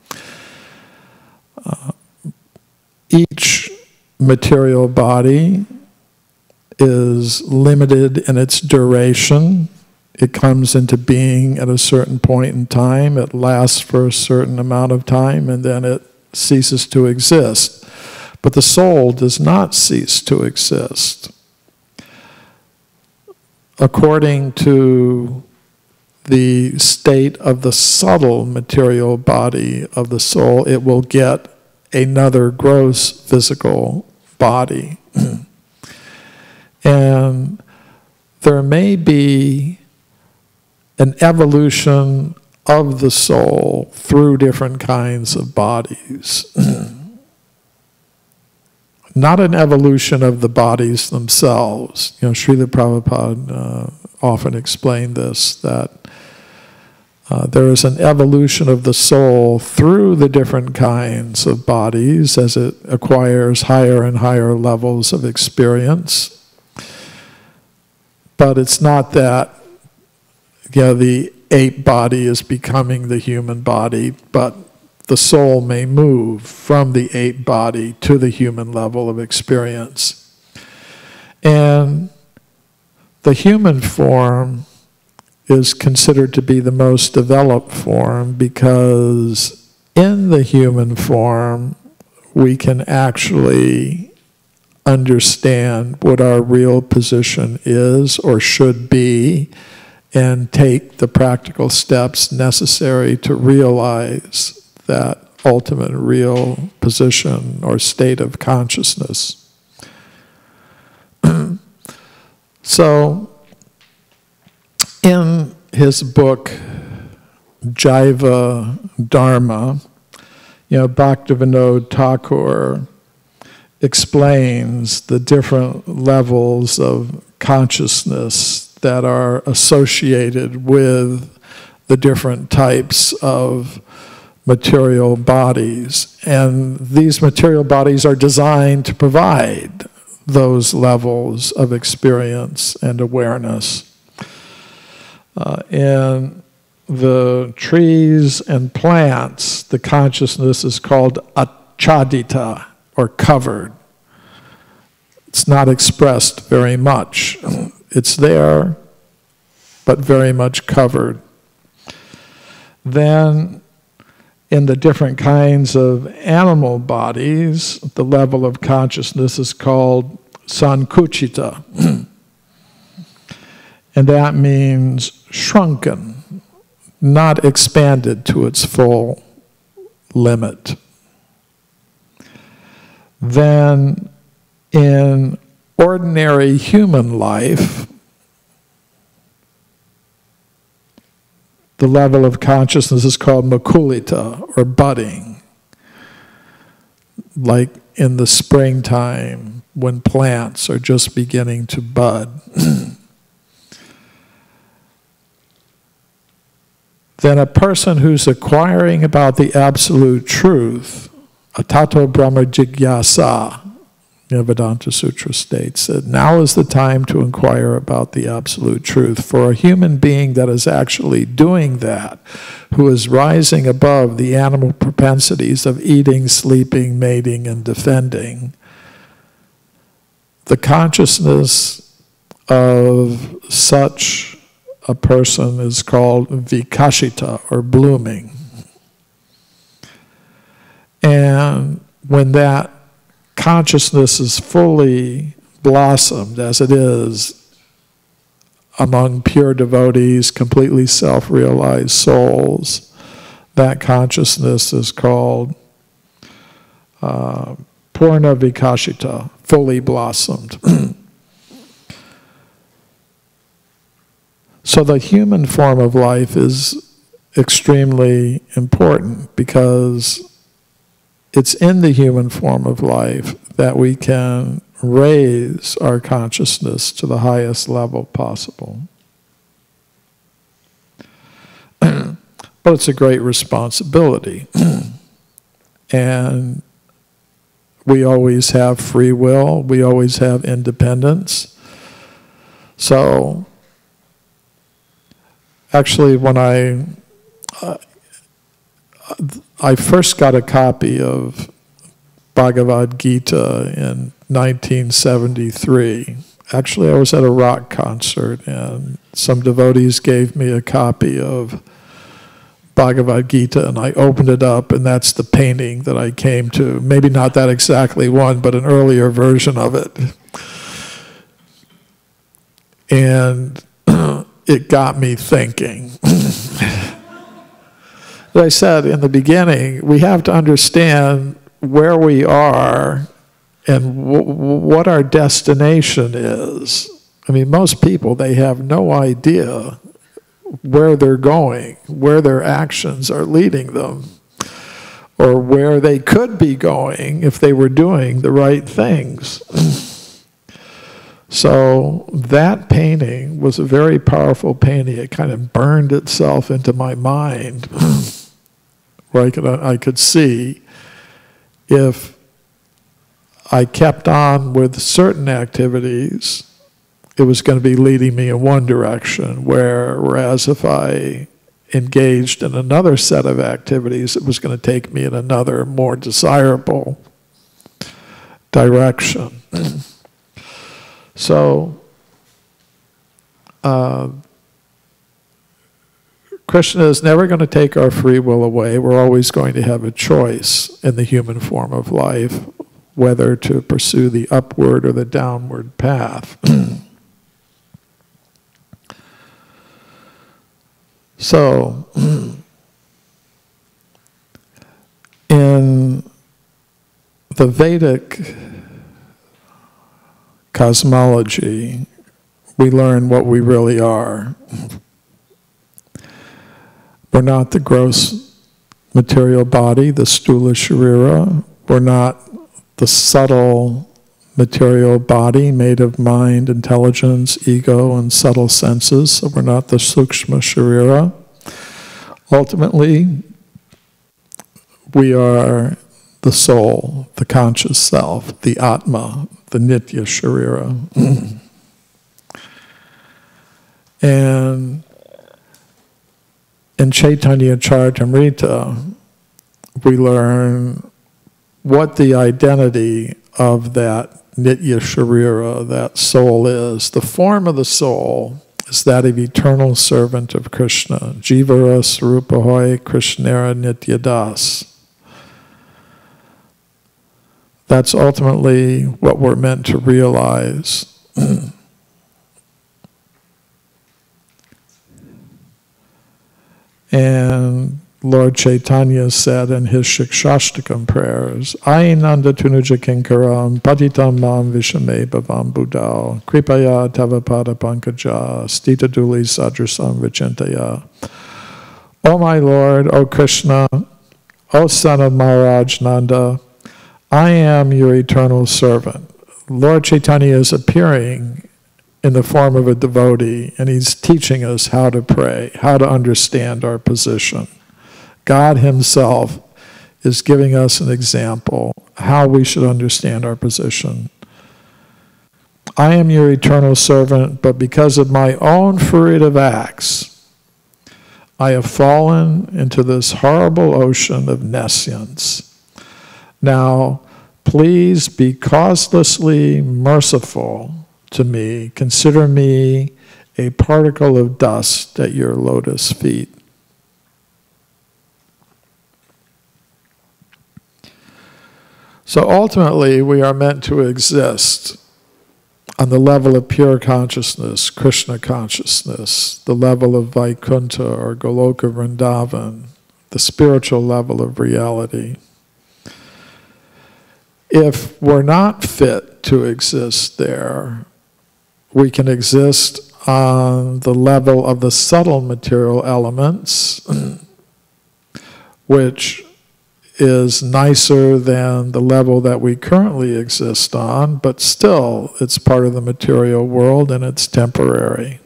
Each material body is limited in its duration. It comes into being at a certain point in time. It lasts for a certain amount of time, and then it ceases to exist. But the soul does not cease to exist. According to the state of the subtle material body of the soul, it will get another gross physical body. And there may be an evolution of the soul through different kinds of bodies. Not an evolution of the bodies themselves. Srila Prabhupada often explained this, that there is an evolution of the soul through the different kinds of bodies as it acquires higher and higher levels of experience. But it's not that the ape body is becoming the human body, but the soul may move from the ape body to the human level of experience. And the human form is considered to be the most developed form because in the human form we can actually understand what our real position is or should be and take the practical steps necessary to realize that ultimate real position or state of consciousness. So, in his book, Jaiva Dharma, Bhaktivinoda Thakur explains the different levels of consciousness that are associated with the different types of material bodies. And these material bodies are designed to provide those levels of experience and awareness. In the trees and plants, the consciousness is called achadita, or covered. It's not expressed very much. It's there, but very much covered. Then, in the different kinds of animal bodies, the level of consciousness is called sankuchita. And that means shrunken, not expanded to its full limit. Then, in ordinary human life, the level of consciousness is called makulita, or budding, like in the springtime when plants are just beginning to bud. Then a person who's acquiring about the absolute truth, atato brahma jigyasa, Vedanta Sutra states that now is the time to inquire about the absolute truth. For a human being that is actually doing that, who is rising above the animal propensities of eating, sleeping, mating, and defending, the consciousness of such a person is called vikashita, or blooming. And when that consciousness is fully blossomed, as it is among pure devotees, completely self-realized souls, that consciousness is called Purna Vikashita, fully blossomed. So the human form of life is extremely important because it's in the human form of life that we can raise our consciousness to the highest level possible. But it's a great responsibility. And we always have free will, we always have independence. So, actually, when I first got a copy of Bhagavad Gita in 1973. Actually, I was at a rock concert, and some devotees gave me a copy of Bhagavad Gita, and I opened it up, and that's the painting that I came to. Maybe not that exactly one, but an earlier version of it. And it got me thinking. As I said in the beginning, we have to understand where we are and what our destination is. I mean, most people, they have no idea where they're going, where their actions are leading them, or where they could be going if they were doing the right things. So that painting was a very powerful painting. It kind of burned itself into my mind, where I could see if I kept on with certain activities, it was going to be leading me in one direction, whereas if I engaged in another set of activities, it was going to take me in another, more desirable direction. So, Krishna is never going to take our free will away. We're always going to have a choice in the human form of life, whether to pursue the upward or the downward path. So, in the Vedic cosmology, we learn what we really are. We're not the gross material body, the stula sharira. We're not the subtle material body made of mind, intelligence, ego, and subtle senses. So we're not the sukshma sharira. Ultimately, we are the soul, the conscious self, the atma, the nitya sharira. And in Chaitanya Charitamrita, we learn what the identity of that nitya sharira, that soul is. The form of the soul is that of eternal servant of Krishna. Jivara Sarupahoy Krishnera Nitya Das. That's ultimately what we're meant to realize. And Lord Chaitanya said in his Shikshashtakam prayers, Ainanda Tunuja Kinkaram, Patitam Mam Vishame Bhavam Buddhao, Kripaya Tavapada Pankaja, Stita Duli Sadrasam Vichintaya. O my Lord, O Krishna, O son of Maharaj Nanda, I am your eternal servant. Lord Chaitanya is appearing in the form of a devotee, and he's teaching us how to pray, how to understand our position. God himself is giving us an example how we should understand our position. I am your eternal servant, but because of my own fruitive acts, I have fallen into this horrible ocean of nescience. Now, please be causelessly merciful to me. Consider me a particle of dust at your lotus feet. So ultimately, we are meant to exist on the level of pure consciousness, Krishna consciousness, the level of Vaikuntha or Goloka Vrindavan, the spiritual level of reality. If we're not fit to exist there, we can exist on the level of the subtle material elements, which is nicer than the level that we currently exist on, but still it's part of the material world and it's temporary.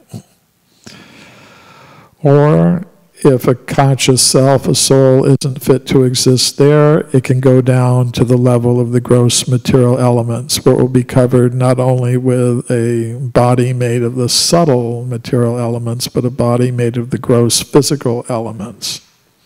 Or if a conscious self, a soul, isn't fit to exist there, it can go down to the level of the gross material elements, where it will be covered not only with a body made of the subtle material elements, but a body made of the gross physical elements.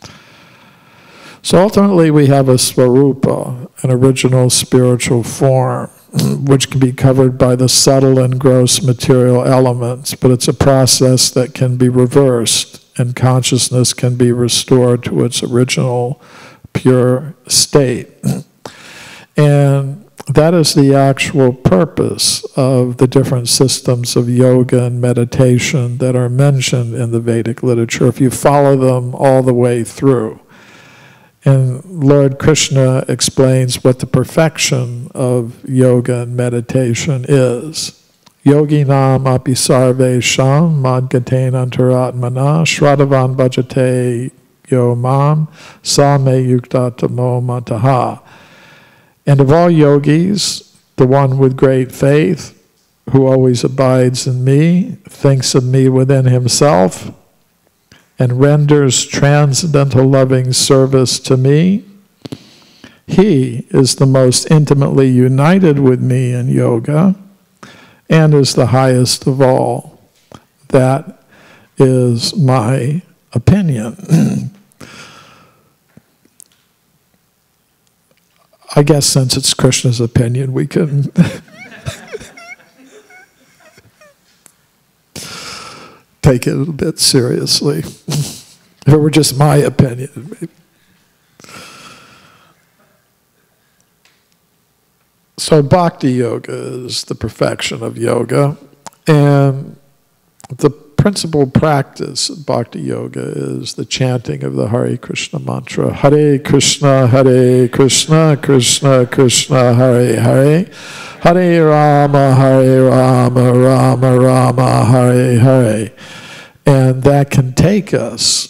So ultimately we have a swarupa, an original spiritual form, which can be covered by the subtle and gross material elements, but it's a process that can be reversed, and consciousness can be restored to its original pure state. And that is the actual purpose of the different systems of yoga and meditation that are mentioned in the Vedic literature, if you follow them all the way through. And Lord Krishna explains what the perfection of yoga and meditation is. Yoginam api sarvesham madgaten antaratmana shradavan bhajate yo mam sa me yukta tamo mataha. And of all yogis, the one with great faith, who always abides in me, thinks of me within himself, and renders transcendental loving service to me, he is the most intimately united with me in yoga and is the highest of all. That is my opinion. I guess since it's Krishna's opinion, we can take it a bit seriously. If it were just my opinion, maybe. So bhakti yoga is the perfection of yoga, and the principal practice of Bhakti Yoga is the chanting of the Hare Krishna mantra. Hare Krishna, Krishna Krishna, Hare Hare. Hare Rama, Rama Rama, Hare Hare. And that can take us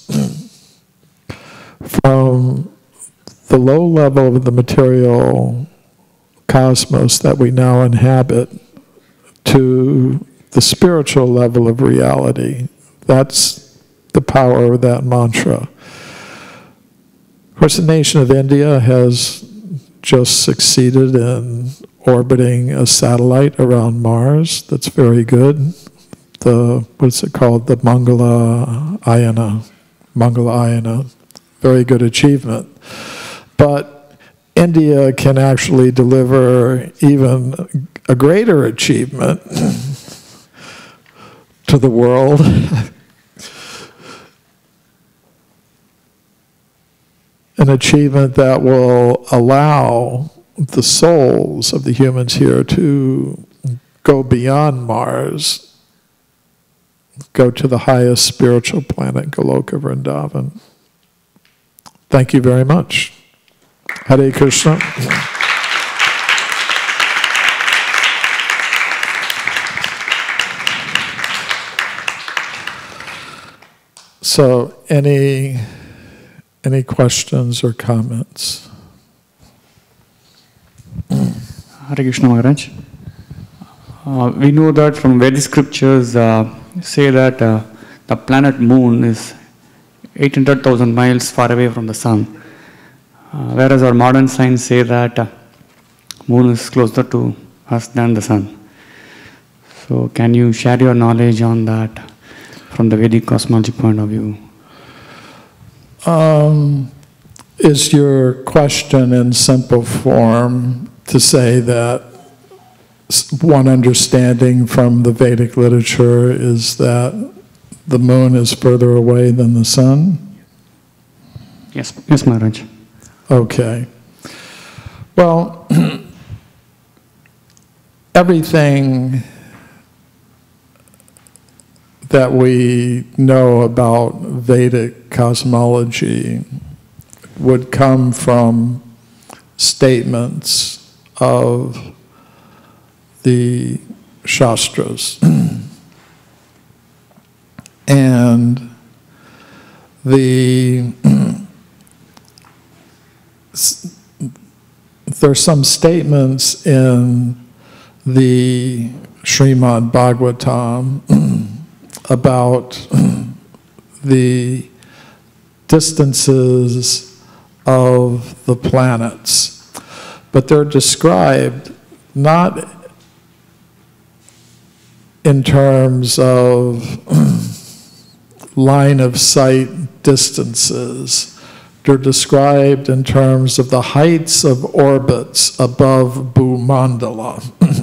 from the low level of the material cosmos that we now inhabit to the spiritual level of reality. That's the power of that mantra. Of course, the nation of India has just succeeded in orbiting a satellite around Mars. That's very good. What's it called? The Mangala Ayana. Very good achievement. But India can actually deliver even a greater achievement to the world. An achievement that will allow the souls of the humans here to go beyond Mars, go to the highest spiritual planet, Goloka Vrindavan. Thank you very much. Hare Krishna. So, any questions or comments? Hare Krishna Maharaj. We know that from Vedic scriptures say that the planet Moon is 800,000 miles far away from the Sun, whereas our modern science say that Moon is closer to us than the Sun. So can you share your knowledge on that from the Vedic cosmology point of view? Is your question in simple form to say that one understanding from the Vedic literature is that the moon is further away than the sun? Yes, Maharaj. Okay. Well, everything that we know about Vedic cosmology would come from statements of the Shastras. And there's some statements in the Srimad Bhagavatam about the distances of the planets, but they're described not in terms of line of sight distances. They're described in terms of the heights of orbits above Bhumandala.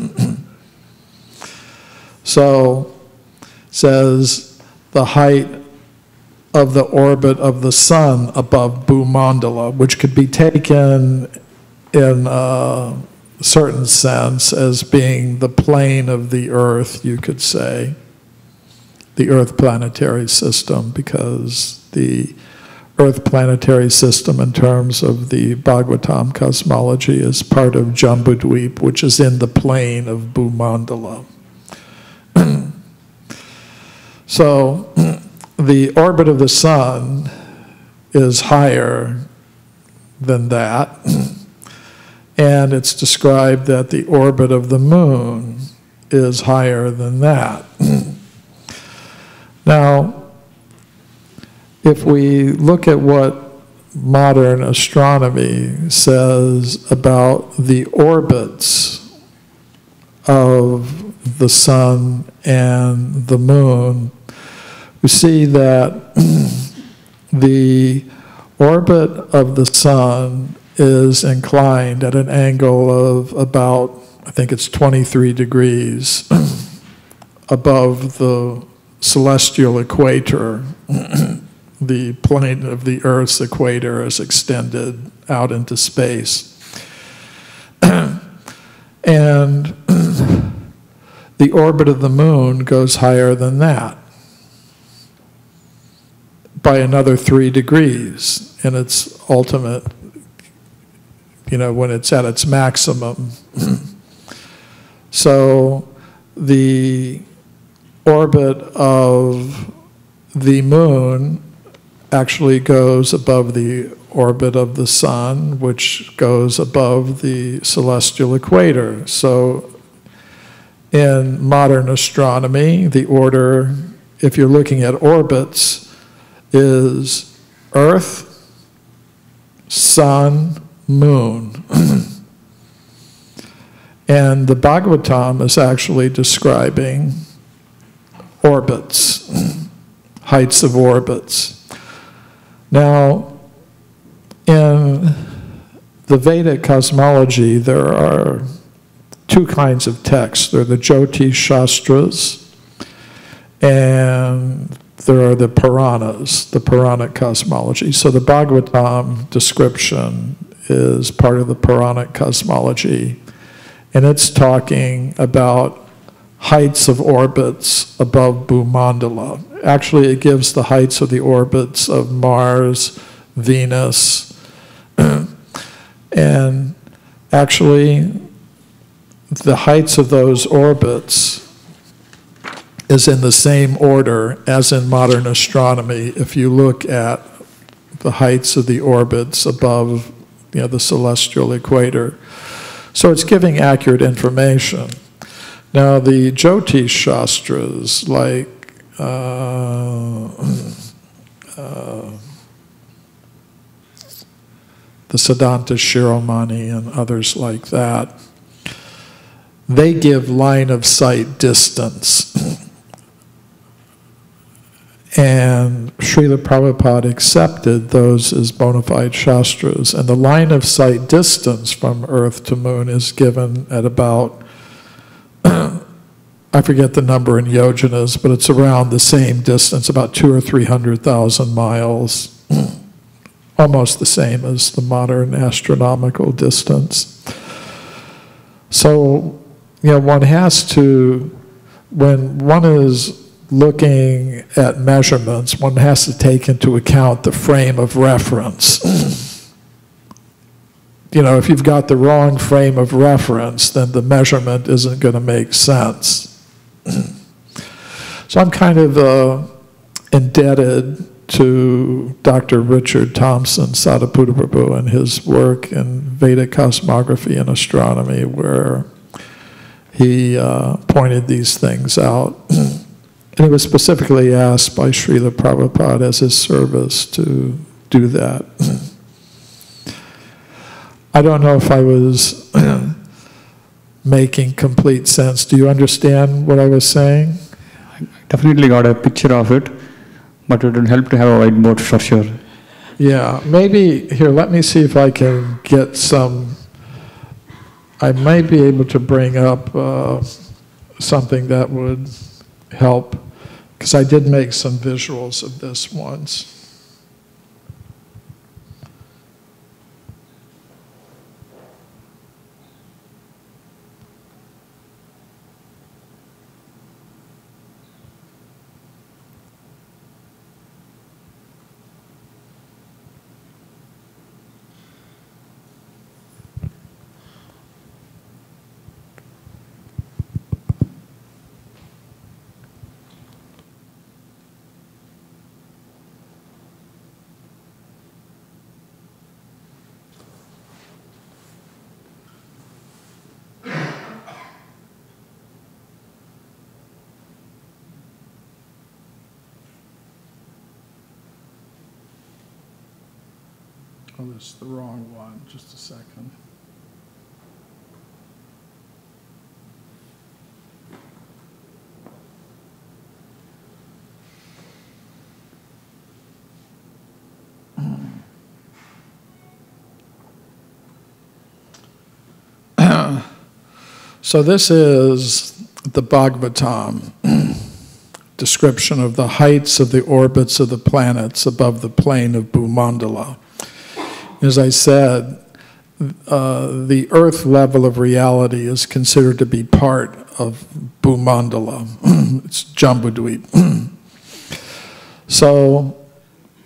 So, says the height of the orbit of the sun above Bhumandala, which could be taken in a certain sense as being the plane of the Earth, you could say, the Earth planetary system, because the Earth planetary system in terms of the Bhagavatam cosmology is part of Jambudweep, which is in the plane of Bhumandala. So the orbit of the sun is higher than that, and it's described that the orbit of the moon is higher than that. Now, if we look at what modern astronomy says about the orbits of the sun and the moon, we see that the orbit of the sun is inclined at an angle of about, I think it's 23 degrees above the celestial equator. The plane of the Earth's equator is extended out into space. And the orbit of the moon goes higher than that. by another 3 degrees in its ultimate, when it's at its maximum. So the orbit of the moon actually goes above the orbit of the sun, which goes above the celestial equator. So in modern astronomy, the order, if you're looking at orbits, is Earth, Sun, Moon. And the Bhagavatam is actually describing orbits, heights of orbits. Now, in the Vedic cosmology, there are 2 kinds of texts. There are the Jyotish Shastras, and there are the Puranas, the Puranic cosmology. So the Bhagavatam description is part of the Puranic cosmology, and it's talking about heights of orbits above Bhumandala. Actually, it gives the heights of the orbits of Mars, Venus, and actually the heights of those orbits is in the same order as in modern astronomy if you look at the heights of the orbits above the celestial equator. So it's giving accurate information. Now the Jyotish Shastras, like the Siddhanta Shiromani and others like that, they give line of sight distance. And Srila Prabhupada accepted those as bona fide Shastras. And the line of sight distance from Earth to Moon is given at about, I forget the number in yojanas, but it's around the same distance, about 200,000 or 300,000 miles. Almost the same as the modern astronomical distance. So, one has to, when one is looking at measurements, one has to take into account the frame of reference. If you've got the wrong frame of reference, then the measurement isn't going to make sense. So I'm kind of indebted to Dr. Richard Thompson, Sadaputa Prabhu, and his work in Vedic cosmography and astronomy, where he pointed these things out. And he was specifically asked by Srila Prabhupada as his service to do that. I don't know if I was making complete sense. Do you understand what I was saying? I definitely got a picture of it, but it would help to have a whiteboard for sure. Yeah, maybe, here, let me see if I can get some, I might be able to bring up something that would help, because I did make some visuals of this once. Oh, this is the wrong one. Just a second. So this is the Bhagavatam, description of the heights of the orbits of the planets above the plane of Bhumandala. As I said, the Earth level of reality is considered to be part of Bhumandala. It's Jambudvip. So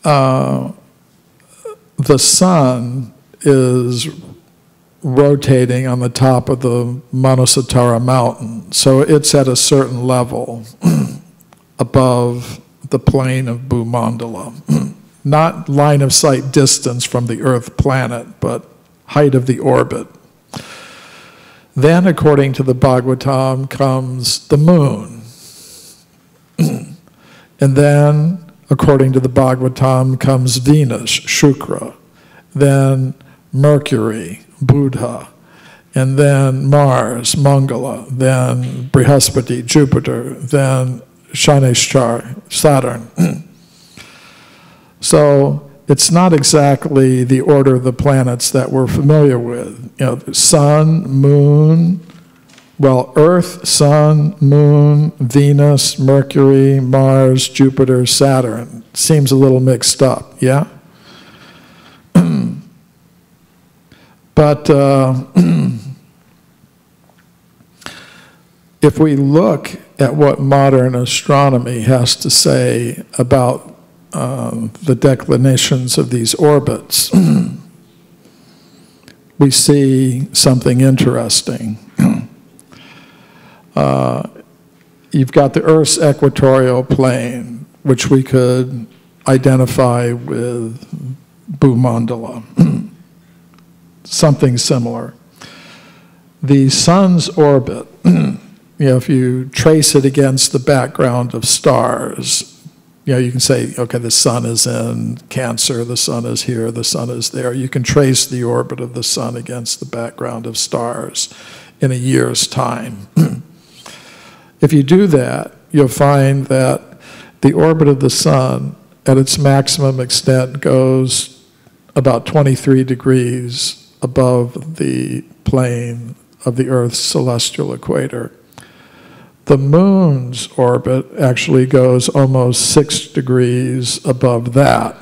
the sun is rotating on the top of the Manasatara mountain. So it's at a certain level above the plane of Bhumandala. Not line of sight distance from the Earth planet, but height of the orbit. Then, according to the Bhagavatam, comes the moon. And then, according to the Bhagavatam, comes Venus, Shukra. Then Mercury, Buddha. And then Mars, Mangala. Then Brihaspati, Jupiter. Then Shanishchar, Saturn. So it's not exactly the order of the planets that we're familiar with. You know, Sun, Moon, well, Earth, Sun, Moon, Venus, Mercury, Mars, Jupiter, Saturn. Seems a little mixed up, yeah? But if we look at what modern astronomy has to say about the declinations of these orbits, we see something interesting. You've got the Earth's equatorial plane, which we could identify with Bhumandala. Something similar. The sun's orbit, if you trace it against the background of stars, you can say, okay, the sun is in Cancer, the sun is here, the sun is there. You can trace the orbit of the sun against the background of stars in a year's time. If you do that, you'll find that the orbit of the sun at its maximum extent goes about 23 degrees above the plane of the Earth's celestial equator. The moon's orbit actually goes almost 6 degrees above that.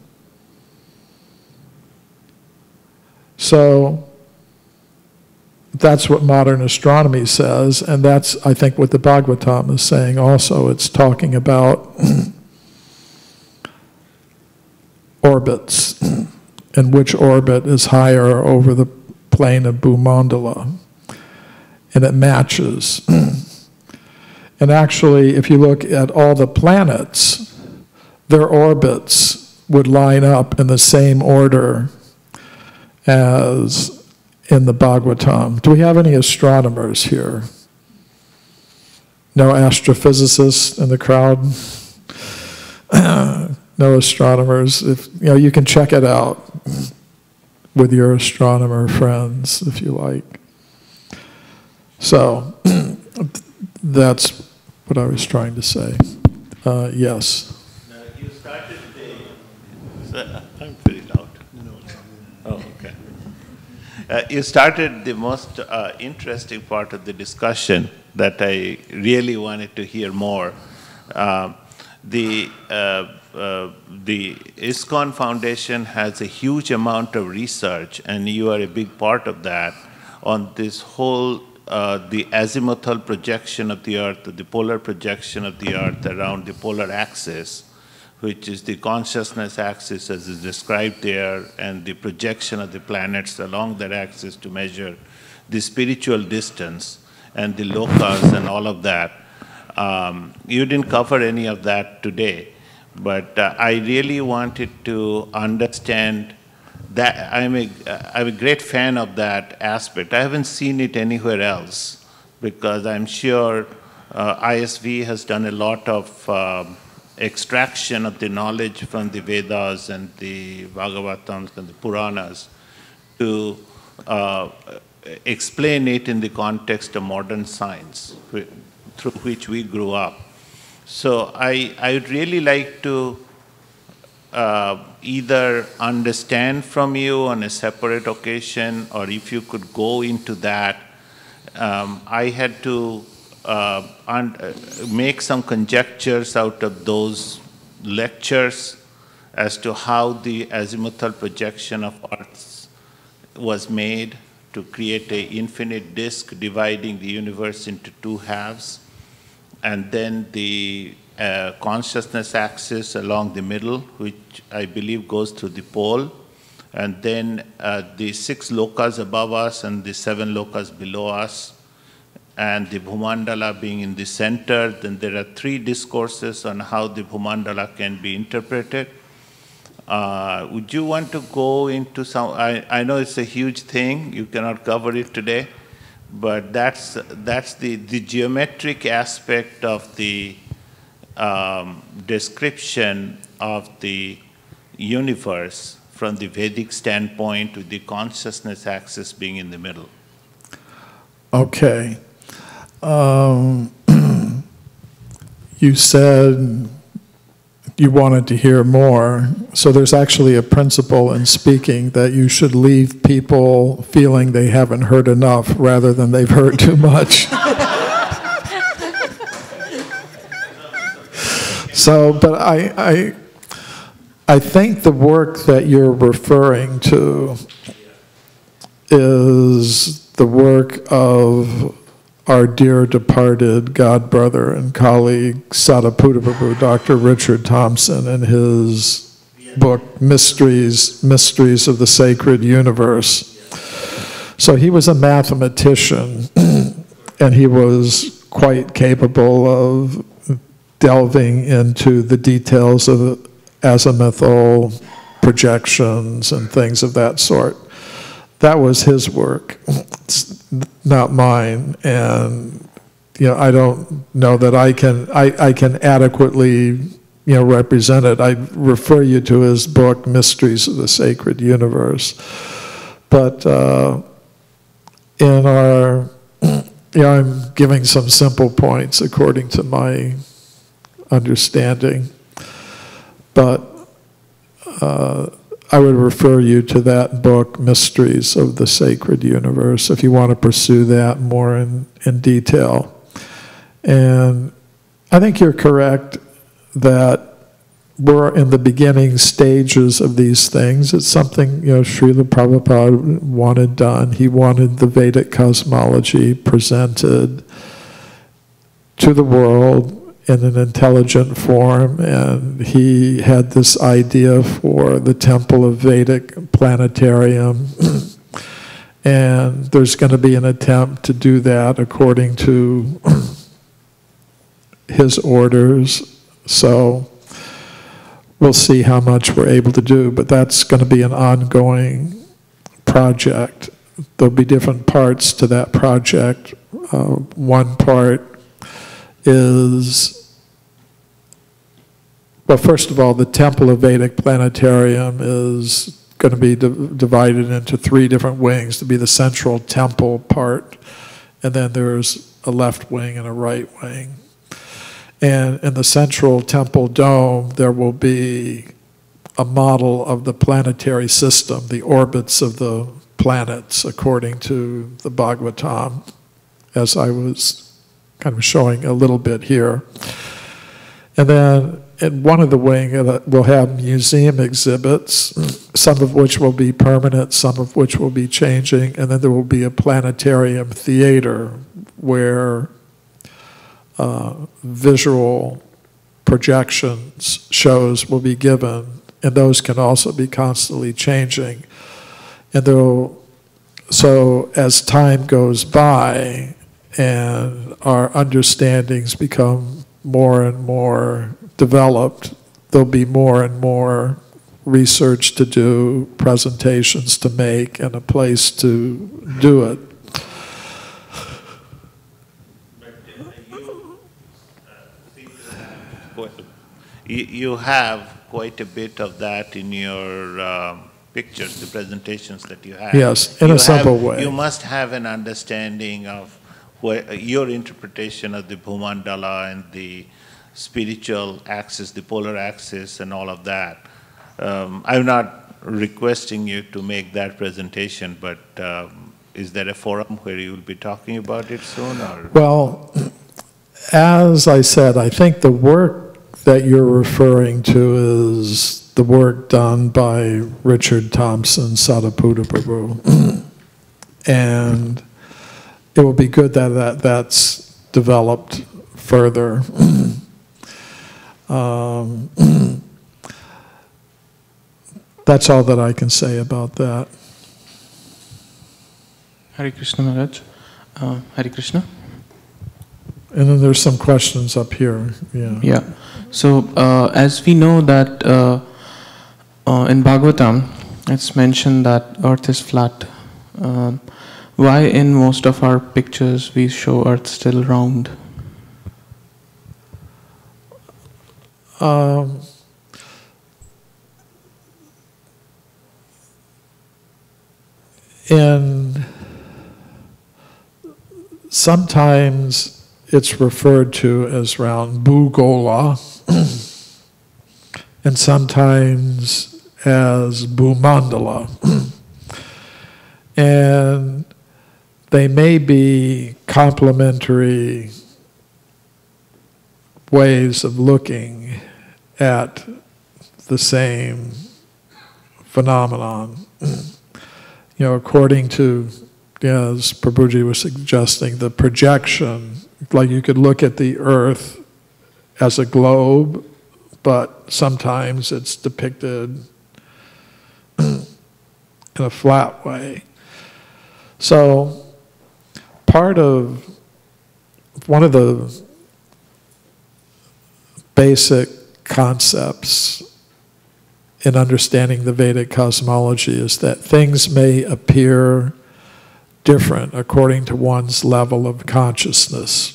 So that's what modern astronomy says, and that's, I think, what the Bhagavatam is saying also. It's talking about orbits, and which orbit is higher over the plane of Bhumandala. And it matches. And actually, if you look at all the planets, their orbits would line up in the same order as in the Bhagavatam. Do we have any astronomers here? No astrophysicists in the crowd? No astronomers? You can check it out with your astronomer friends, if you like. So, that's what I was trying to say. Yes. Now, you started I'm pretty loud. Oh, okay. You started the most interesting part of the discussion that I really wanted to hear more. The ISKCON Foundation has a huge amount of research, and you are a big part of that, on this whole the azimuthal projection of the Earth, the polar projection of the Earth around the polar axis, which is the consciousness axis as is described there, and the projection of the planets along that axis to measure the spiritual distance and the locus and all of that. You didn't cover any of that today, but I really wanted to understand that. I'm a great fan of that aspect. I haven't seen it anywhere else, because I'm sure ISV has done a lot of extraction of the knowledge from the Vedas and the Bhagavatams and the Puranas to explain it in the context of modern science through which we grew up. So I would really like to either understand from you on a separate occasion, or if you could go into that. I had to make some conjectures out of those lectures as to how the azimuthal projection of Earth was made to create an infinite disk dividing the universe into two halves, and then the consciousness axis along the middle, which I believe goes through the pole, and then the 6 lokas above us and the 7 lokas below us, and the Bhumandala being in the center. Then there are 3 discourses on how the Bhumandala can be interpreted. Would you want to go into some, I know it's a huge thing, you cannot cover it today, but that's the geometric aspect of the description of the universe from the Vedic standpoint, with the consciousness axis being in the middle. Okay. You said you wanted to hear more. So there's actually a principle in speaking that you should leave people feeling they haven't heard enough rather than they've heard too much. So, but I think the work that you're referring to is the work of our dear departed god brother and colleague Sadaputa Prabhu, Dr. Richard Thompson, in his book Mysteries of the Sacred Universe. So he was a mathematician, and he was quite capable of delving into the details of azimuthal projections and things of that sort. That was his work. It's not mine, and I don't know that I can adequately represent it. I refer you to his book Mysteries of the Sacred Universe. But in our, I'm giving some simple points according to my understanding, but I would refer you to that book, Mysteries of the Sacred Universe, if you want to pursue that more in detail. And I think you're correct that we're in the beginning stages of these things. It's something, Srila Prabhupada wanted done. He wanted the Vedic cosmology presented to the world in an intelligent form, and he had this idea for the Temple of Vedic Planetarium. And there's going to be an attempt to do that according to his orders. So we'll see how much we're able to do, but that's going to be an ongoing project. There'll be different parts to that project. One part is, well, first of all, the Temple of Vedic Planetarium is going to be divided into 3 different wings to be the central temple part, and then there's a left wing and a right wing. And in the central temple dome, there will be a model of the planetary system, the orbits of the planets, according to the Bhagavatam, as I was kind of showing a little bit here. And then in one of the wing, we'll have museum exhibits, some of which will be permanent, some of which will be changing, and then there will be a planetarium theater where visual projections, shows will be given, and those can also be constantly changing. And so as time goes by and our understandings become more and more developed, there'll be more and more research to do, presentations to make, and a place to do it. You have quite a bit of that in your pictures, the presentations that you have. Yes, in a simple way. You must have an understanding of your interpretation of the Bhumandala and the spiritual axis, the polar axis, and all of that. I'm not requesting you to make that presentation, but is there a forum where you will be talking about it soon? Or? Well, as I said, I think the work that you're referring to is the work done by Richard Thompson, Sadaputa Prabhu. And it will be good that that's developed further. That's all that I can say about that. Hare Krishna Maharaj. Hare Krishna. And then there's some questions up here. Yeah. Yeah. So as we know that in Bhagavatam, it's mentioned that Earth is flat. Why in most of our pictures we show Earth still round? And sometimes it's referred to as round Bhugola, and sometimes as Bhumandala. And they may be complementary ways of looking at the same phenomenon. According to, as Prabhuji was suggesting, the projection, like you could look at the Earth as a globe, but sometimes it's depicted in a flat way. So one of the basic concepts in understanding the Vedic cosmology is that things may appear different according to one's level of consciousness.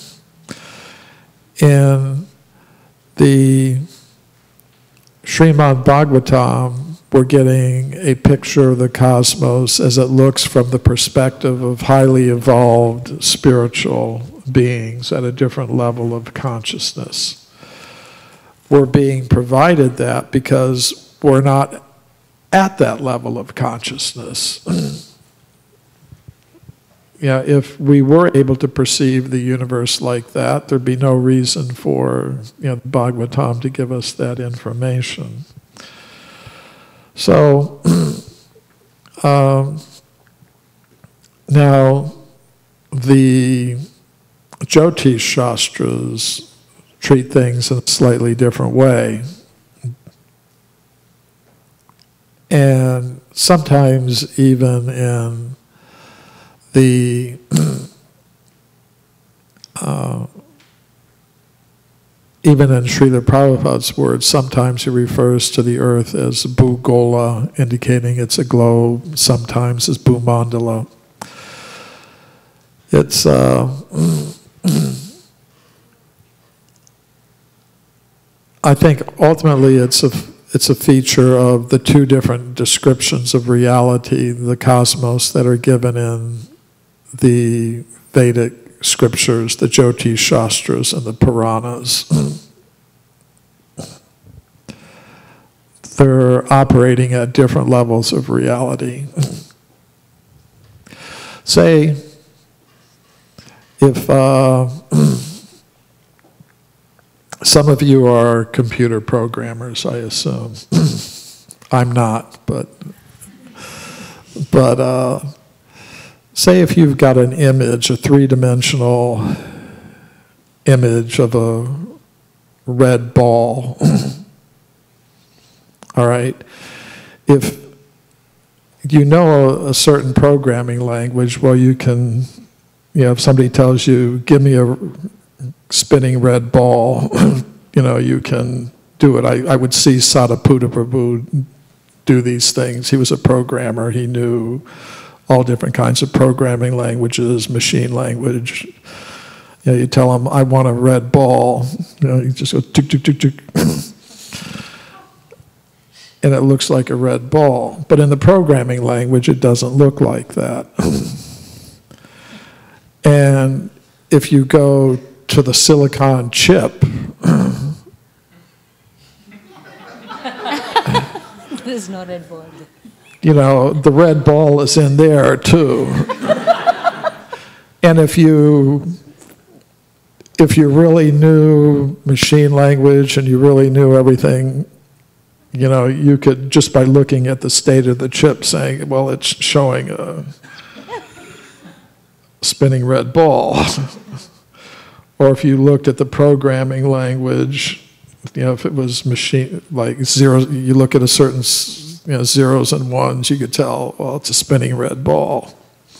In the Srimad Bhagavatam, we're getting a picture of the cosmos as it looks from the perspective of highly evolved spiritual beings at a different level of consciousness. We're being provided that because we're not at that level of consciousness. If we were able to perceive the universe like that, there'd be no reason for the Bhagavatam to give us that information. So now the Jyotish Shastras treat things in a slightly different way. And sometimes even in the even in Srila Prabhupada's words, sometimes he refers to the earth as Bhugola, indicating it's a globe, sometimes as Bhumandala. It's I think ultimately it's a feature of the two different descriptions of reality, the cosmos, that are given in the Vedic scriptures, the Jyotish Shastras and the Puranas. They're operating at different levels of reality. Say, if some of you are computer programmers, I assume. I'm not, but say if you've got an image, a three-dimensional image of a red ball, all right? If you know a certain programming language, well, you can, if somebody tells you, give me a spinning red ball, you can do it. I would see Sadaputa Prabhu do these things. He was a programmer. He knew all different kinds of programming languages, machine language. You tell him, I want a red ball. You just go tick, tick, tick, tick. And it looks like a red ball. But in the programming language, it doesn't look like that. And if you go to the silicon chip, there's no red ball. The red ball is in there too. And if you really knew machine language and you really knew everything, you could, just by looking at the state of the chip, saying, well, it's showing a spinning red ball. Or if you looked at the programming language, if it was machine, like zeros, you look at a certain, zeros and ones, you could tell, well, it's a spinning red ball.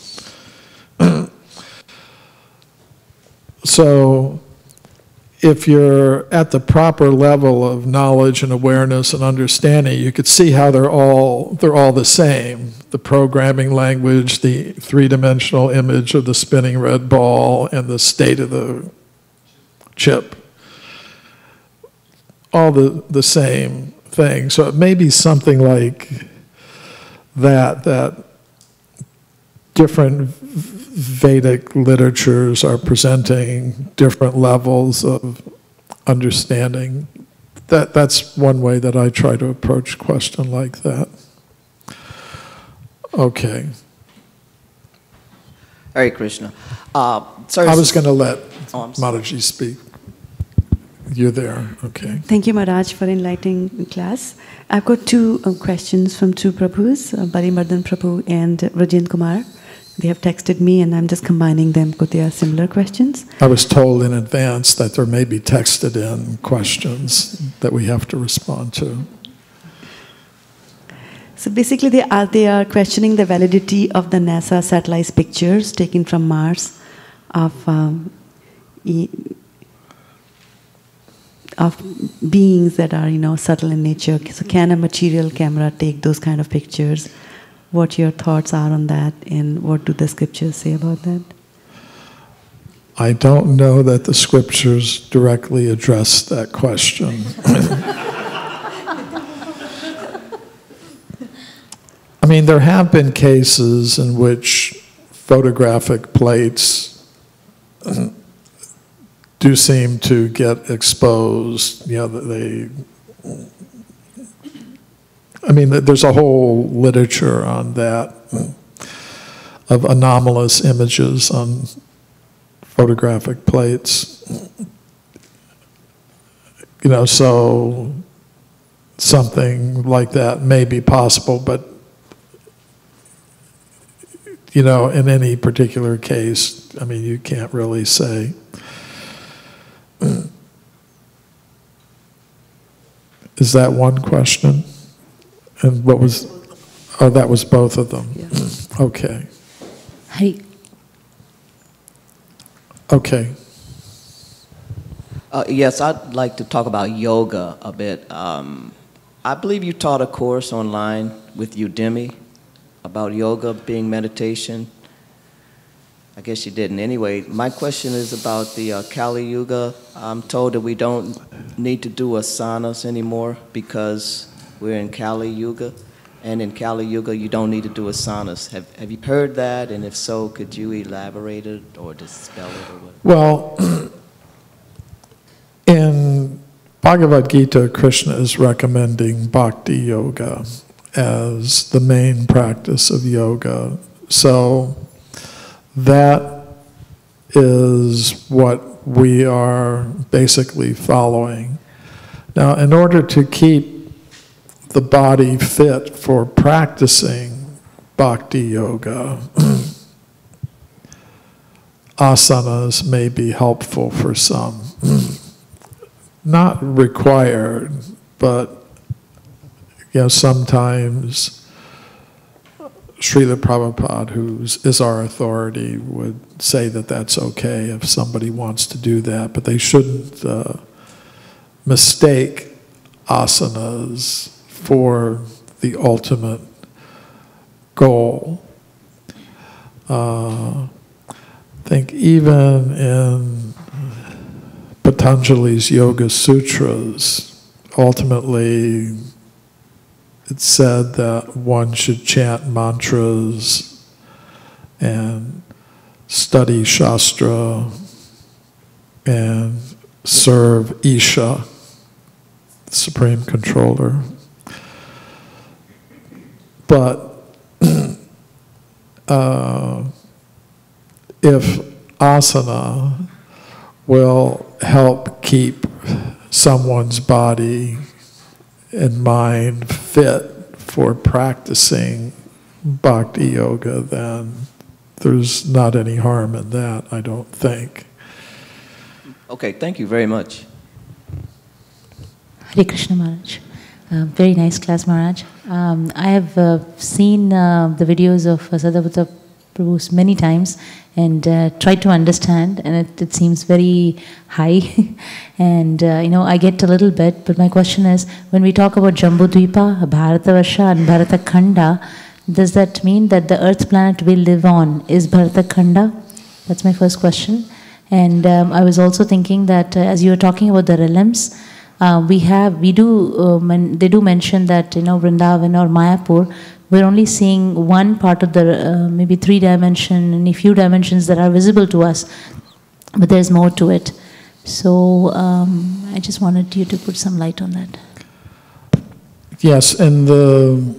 So if you're at the proper level of knowledge and awareness and understanding, you could see how they're all the same. The programming language, the three-dimensional image of the spinning red ball, and the state of the chip. All the same thing. So it may be something like that different Vedic literatures are presenting different levels of understanding. That's one way that I try to approach a question like that. Okay. Hare Krishna. Sorry, I was going to let Mataji speak. You're there, okay. Thank you, Maharaj, for enlightening the class. I've got two questions from two Prabhus, Barimardan Prabhu and Rajendra Kumar. They have texted me, and I'm just combining them because they are similar questions. I was told in advance that there may be texted in questions that we have to respond to. So basically, they are questioning the validity of the NASA satellite pictures taken from Mars of beings that are, subtle in nature. So can a material camera take those kind of pictures? What your thoughts are on that, and what do the scriptures say about that? I don't know that the scriptures directly address that question. I mean, there have been cases in which photographic plates do seem to get exposed. There's a whole literature on that, of anomalous images on photographic plates. So something like that may be possible, but in any particular case, you can't really say. Is that one question? And what was, that was both of them. Yeah. Okay. Hi. Okay. Yes, I'd like to talk about yoga a bit. I believe you taught a course online with Udemy about yoga being meditation. I guess you didn't. Anyway, my question is about the Kali Yuga. I'm told that we don't need to do asanas anymore because we're in Kali Yuga. And in Kali Yuga, you don't need to do asanas. Have you heard that? And if so, could you elaborate it or dispel it or what? Well, in Bhagavad Gita, Krishna is recommending bhakti yoga as the main practice of yoga. So that is what we are basically following. Now, in order to keep the body fit for practicing bhakti yoga, asanas may be helpful for some. Not required, but sometimes Srila Prabhupada, who is our authority, would say that that's okay if somebody wants to do that, but they shouldn't mistake asanas for the ultimate goal. I think even in Patanjali's Yoga Sutras, ultimately it's said that one should chant mantras and study Shastra and serve Isha, the Supreme Controller. But if asana will help keep someone's body and mind fit for practicing bhakti yoga, then there's not any harm in that, I don't think. Okay, thank you very much. Hare Krishna Maharaj. Very nice class, Maharaj. I have seen the videos of Sadhguru Prabhu many times and tried to understand, and it seems very high. And I get a little bit, but my question is, when we talk about Jambudvipa, Bharatavarsha and Bharatakhanda, does that mean that the earth planet we live on is Bharatakhanda? That's my first question. And I was also thinking that as you were talking about the realms, they do mention that Vrindavan or Mayapur, we're only seeing one part of the maybe 3 dimension and a few dimensions that are visible to us, but there's more to it. So I just wanted you to put some light on that. Yes, in the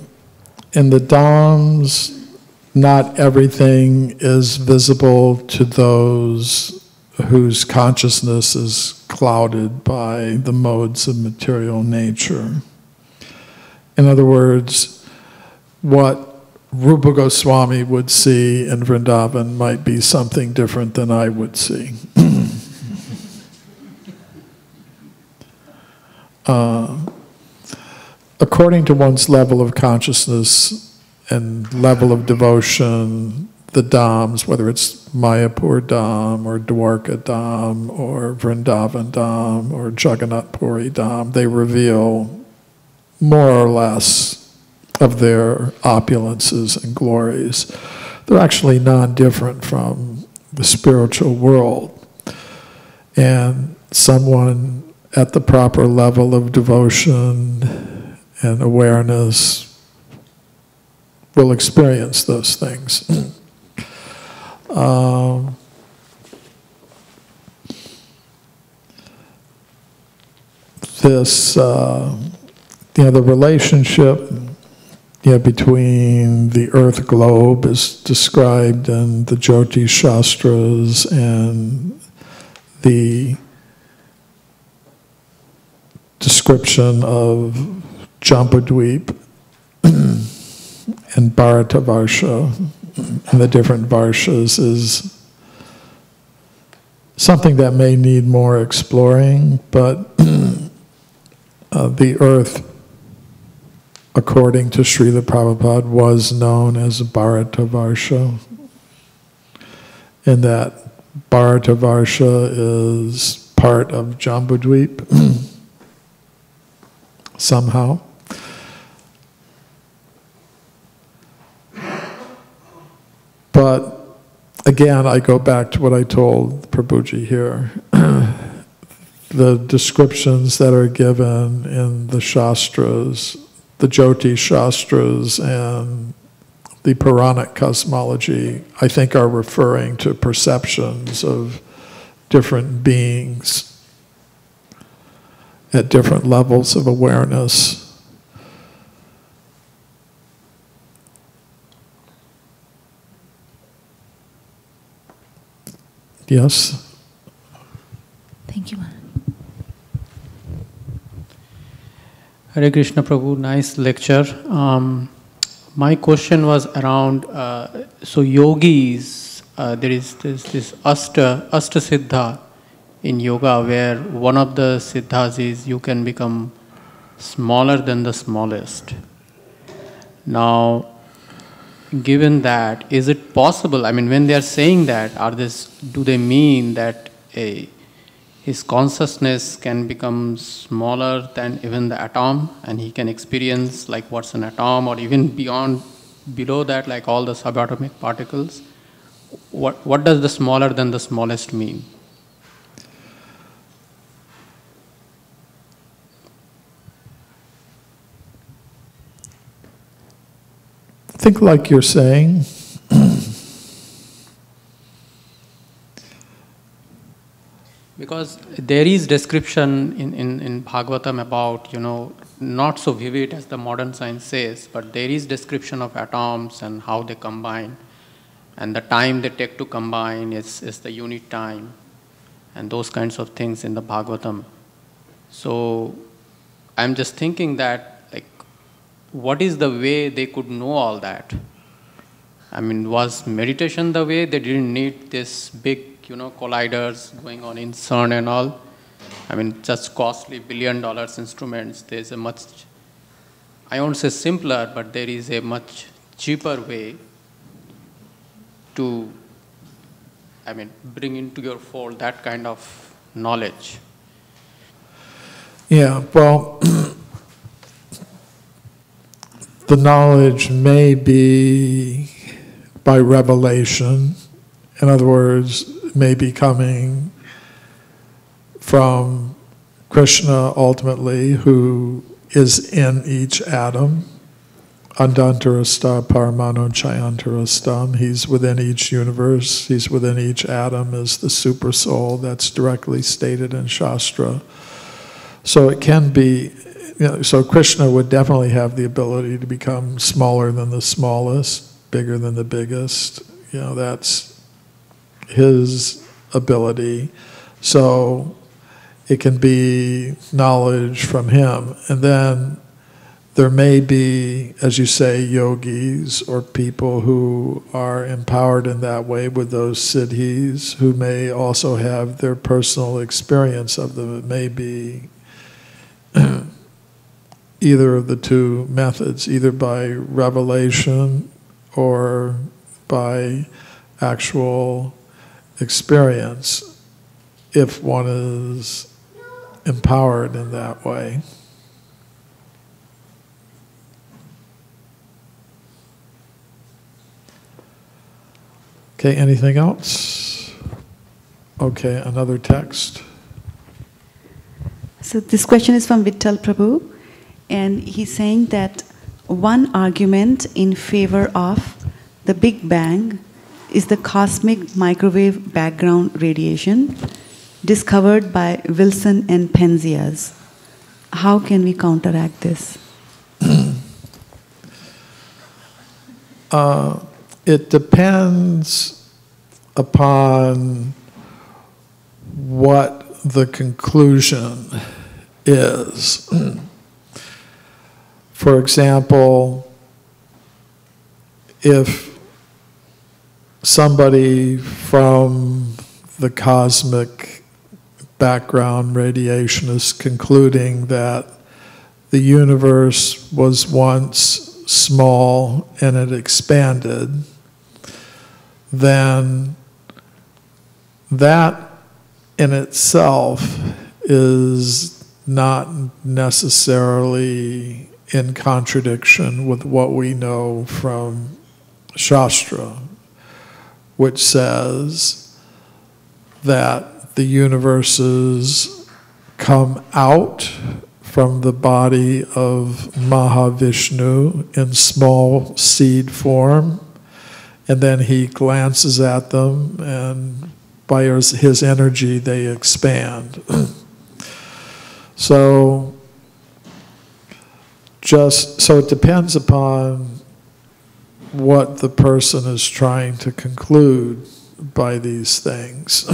Dhams, not everything is visible to those whose consciousness is clouded by the modes of material nature. In other words, what Rupa Goswami would see in Vrindavan might be something different than I would see. According to one's level of consciousness and level of devotion, the Dhams, whether it's Mayapur Dham or Dwarka Dham or Vrindavan Dham or Jagannath Puri Dham, they reveal more or less of their opulences and glories. They're actually non-different from the spiritual world. And someone at the proper level of devotion and awareness will experience those things. The relationship between the earth globe is described in the Jyoti Shastras, and the description of Jambudvip and Bharatavarsha and the different varshas is something that may need more exploring, but the earth, according to Srila Prabhupada, was known as Bharatavarsha, and that Bharatavarsha is part of Jambudvip somehow. But again, I go back to what I told Prabhuji here. The descriptions that are given in the Shastras, the Jyoti Shastras and the Puranic cosmology, I think are referring to perceptions of different beings at different levels of awareness. Yes? Thank you, Maharaj. Hare Krishna Prabhu, nice lecture. My question was around, so yogis, there is this Asta Siddha in yoga, where one of the siddhas is you can become smaller than the smallest. Now, given that, is it possible, I mean, when they are saying that, do they mean that his consciousness can become smaller than even the atom, and he can experience like what's an atom, or even below that, like all the subatomic particles? What does the smaller than the smallest mean? Think like you're saying. Because there is description in Bhagavatam about, not so vivid as the modern science says, but there is description of atoms and how they combine. And the time they take to combine is the unit time. And those kinds of things in the Bhagavatam. So I'm just thinking that, what is the way they could know all that? I mean, was meditation the way? They didn't need this big, colliders going on in CERN and all. I mean, just costly $1 billion instruments. There's a much, I won't say simpler, but there is a much cheaper way to, I mean, bring into your fold that kind of knowledge. Yeah, well, the knowledge may be by revelation. In other words, may be coming from Krishna ultimately, who is in each atom. Andantarasta paramano chayantarastam. He's within each universe. He's within each atom as the super soul. That's directly stated in Shastra. So it can be, so Krishna would definitely have the ability to become smaller than the smallest, bigger than the biggest. That's his ability. So it can be knowledge from him. And then there may be, as you say, yogis or people who are empowered in that way with those siddhis, who may also have their personal experience of them. It may be either of the two methods, either by revelation or by actual experience, if one is empowered in that way. Okay, anything else? Okay, another text. So this question is from Vittal Prabhu, and he's saying that one argument in favor of the Big Bang is the cosmic microwave background radiation discovered by Wilson and Penzias. How can we counteract this? It depends upon what the conclusion is. For example, if somebody from the cosmic background radiation is concluding that the universe was once small and it expanded, then that in itself is not necessarily in contradiction with what we know from Shastra, which says that the universes come out from the body of Mahavishnu in small seed form, and then he glances at them, and by his energy they expand. So it depends upon what the person is trying to conclude by these things.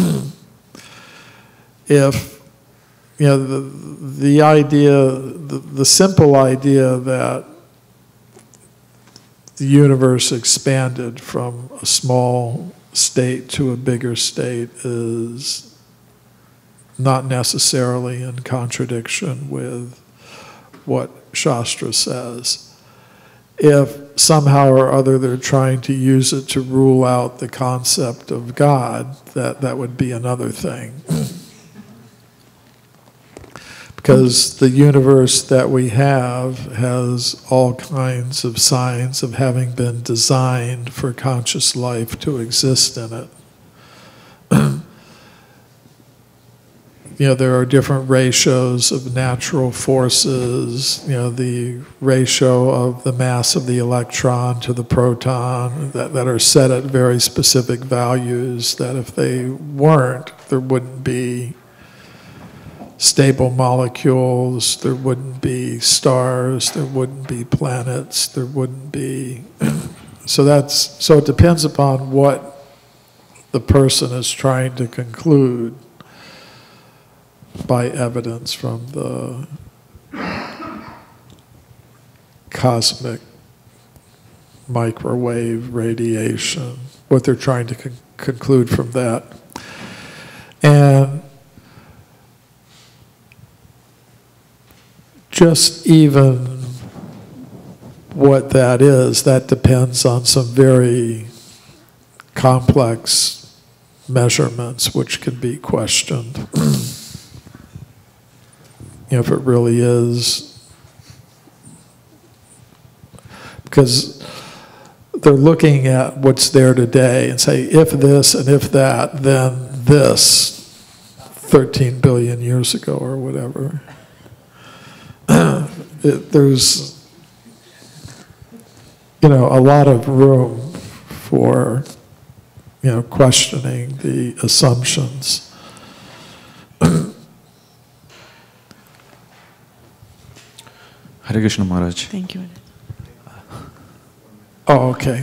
If the idea, the simple idea that the universe expanded from a small state to a bigger state is not necessarily in contradiction with what Shastra says. If somehow or other they're trying to use it to rule out the concept of God, that would be another thing. Because the universe that we have has all kinds of signs of having been designed for conscious life to exist in it. There are different ratios of natural forces, the ratio of the mass of the electron to the proton that are set at very specific values, that if they weren't, there wouldn't be stable molecules, there wouldn't be stars, there wouldn't be planets, there wouldn't be... So it depends upon what the person is trying to conclude by evidence from the cosmic microwave radiation, what they're trying to conclude from that. And just even what that is, that depends on some very complex measurements which can be questioned. If it really is, because they're looking at what's there today and say, if this and if that, then this 13 billion years ago or whatever. There's a lot of room for questioning the assumptions. Hare Krishna Maharaj. Thank you. Oh, okay.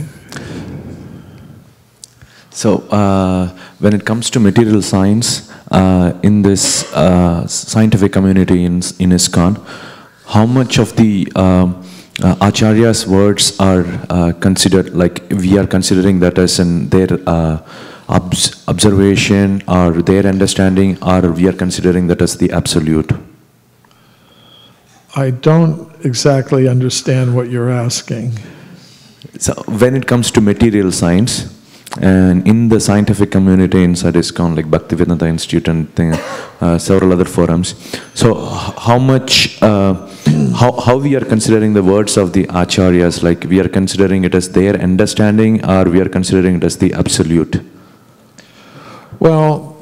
So, when it comes to material science, in this scientific community in ISKCON, how much of the Acharya's words are considered, like we are considering that as in their observation or their understanding, or we are considering that as the absolute? I don't exactly understand what you're asking. So when it comes to material science, and in the scientific community inside ISKCON, like Bhaktivedanta Institute and several other forums, so how much, how we are considering the words of the Acharyas, like we are considering it as their understanding, or we are considering it as the absolute? Well,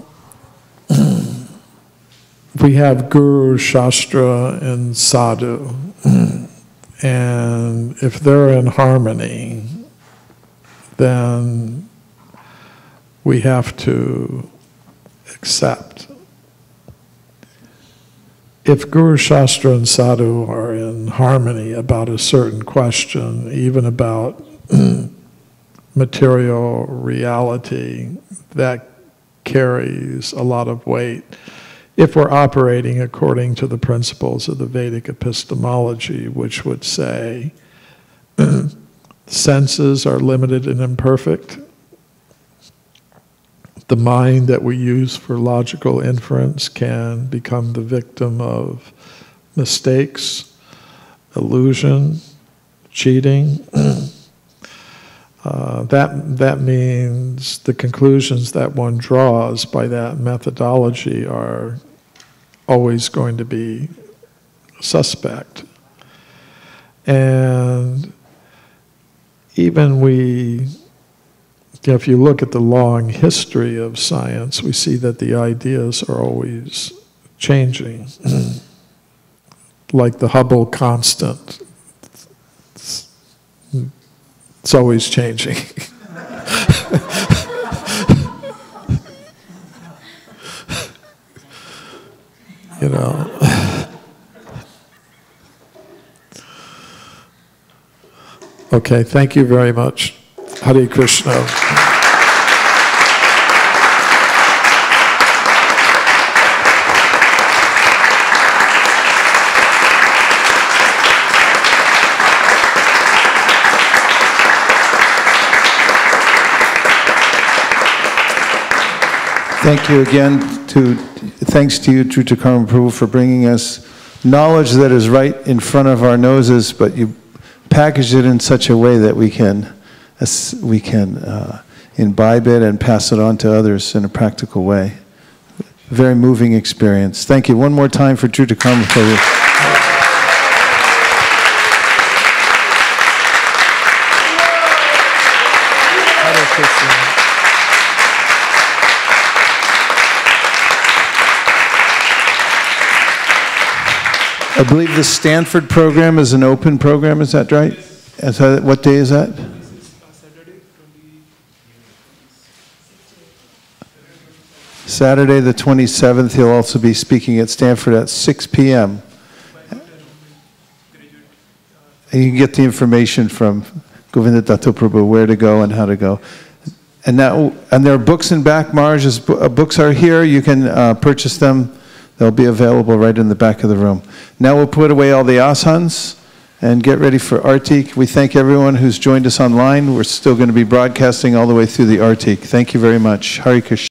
we have Guru, Shastra, and Sadhu. And if they're in harmony, then we have to accept. If Guru, Shastra, and Sadhu are in harmony about a certain question, even about material reality, that carries a lot of weight. If we're operating according to the principles of the Vedic epistemology, which would say senses are limited and imperfect, the mind that we use for logical inference can become the victim of mistakes, illusion, cheating. That means the conclusions that one draws by that methodology are always going to be suspect. And even if you look at the long history of science, we see that the ideas are always changing. Like the Hubble constant. It's always changing. Okay, thank you very much. Hare Krishna. Thank you again. Thanks to you, Drutakarma Prabhu, for bringing us knowledge that is right in front of our noses, but you package it in such a way that we can imbibe it and pass it on to others in a practical way. Very moving experience. Thank you. One more time for Drutakarma Prabhu. I believe the Stanford program is an open program, is that right? What day is that? Saturday the 27th, he'll also be speaking at Stanford at 6 p.m. And you can get the information from Govinda Datta Prabhu, where to go and how to go. And there are books in back, Maharaj's books are here. You can purchase them. They'll be available right in the back of the room. Now we'll put away all the asanas and get ready for Artik. We thank everyone who's joined us online. We're still going to be broadcasting all the way through the Artik. Thank you very much. Hare Krishna.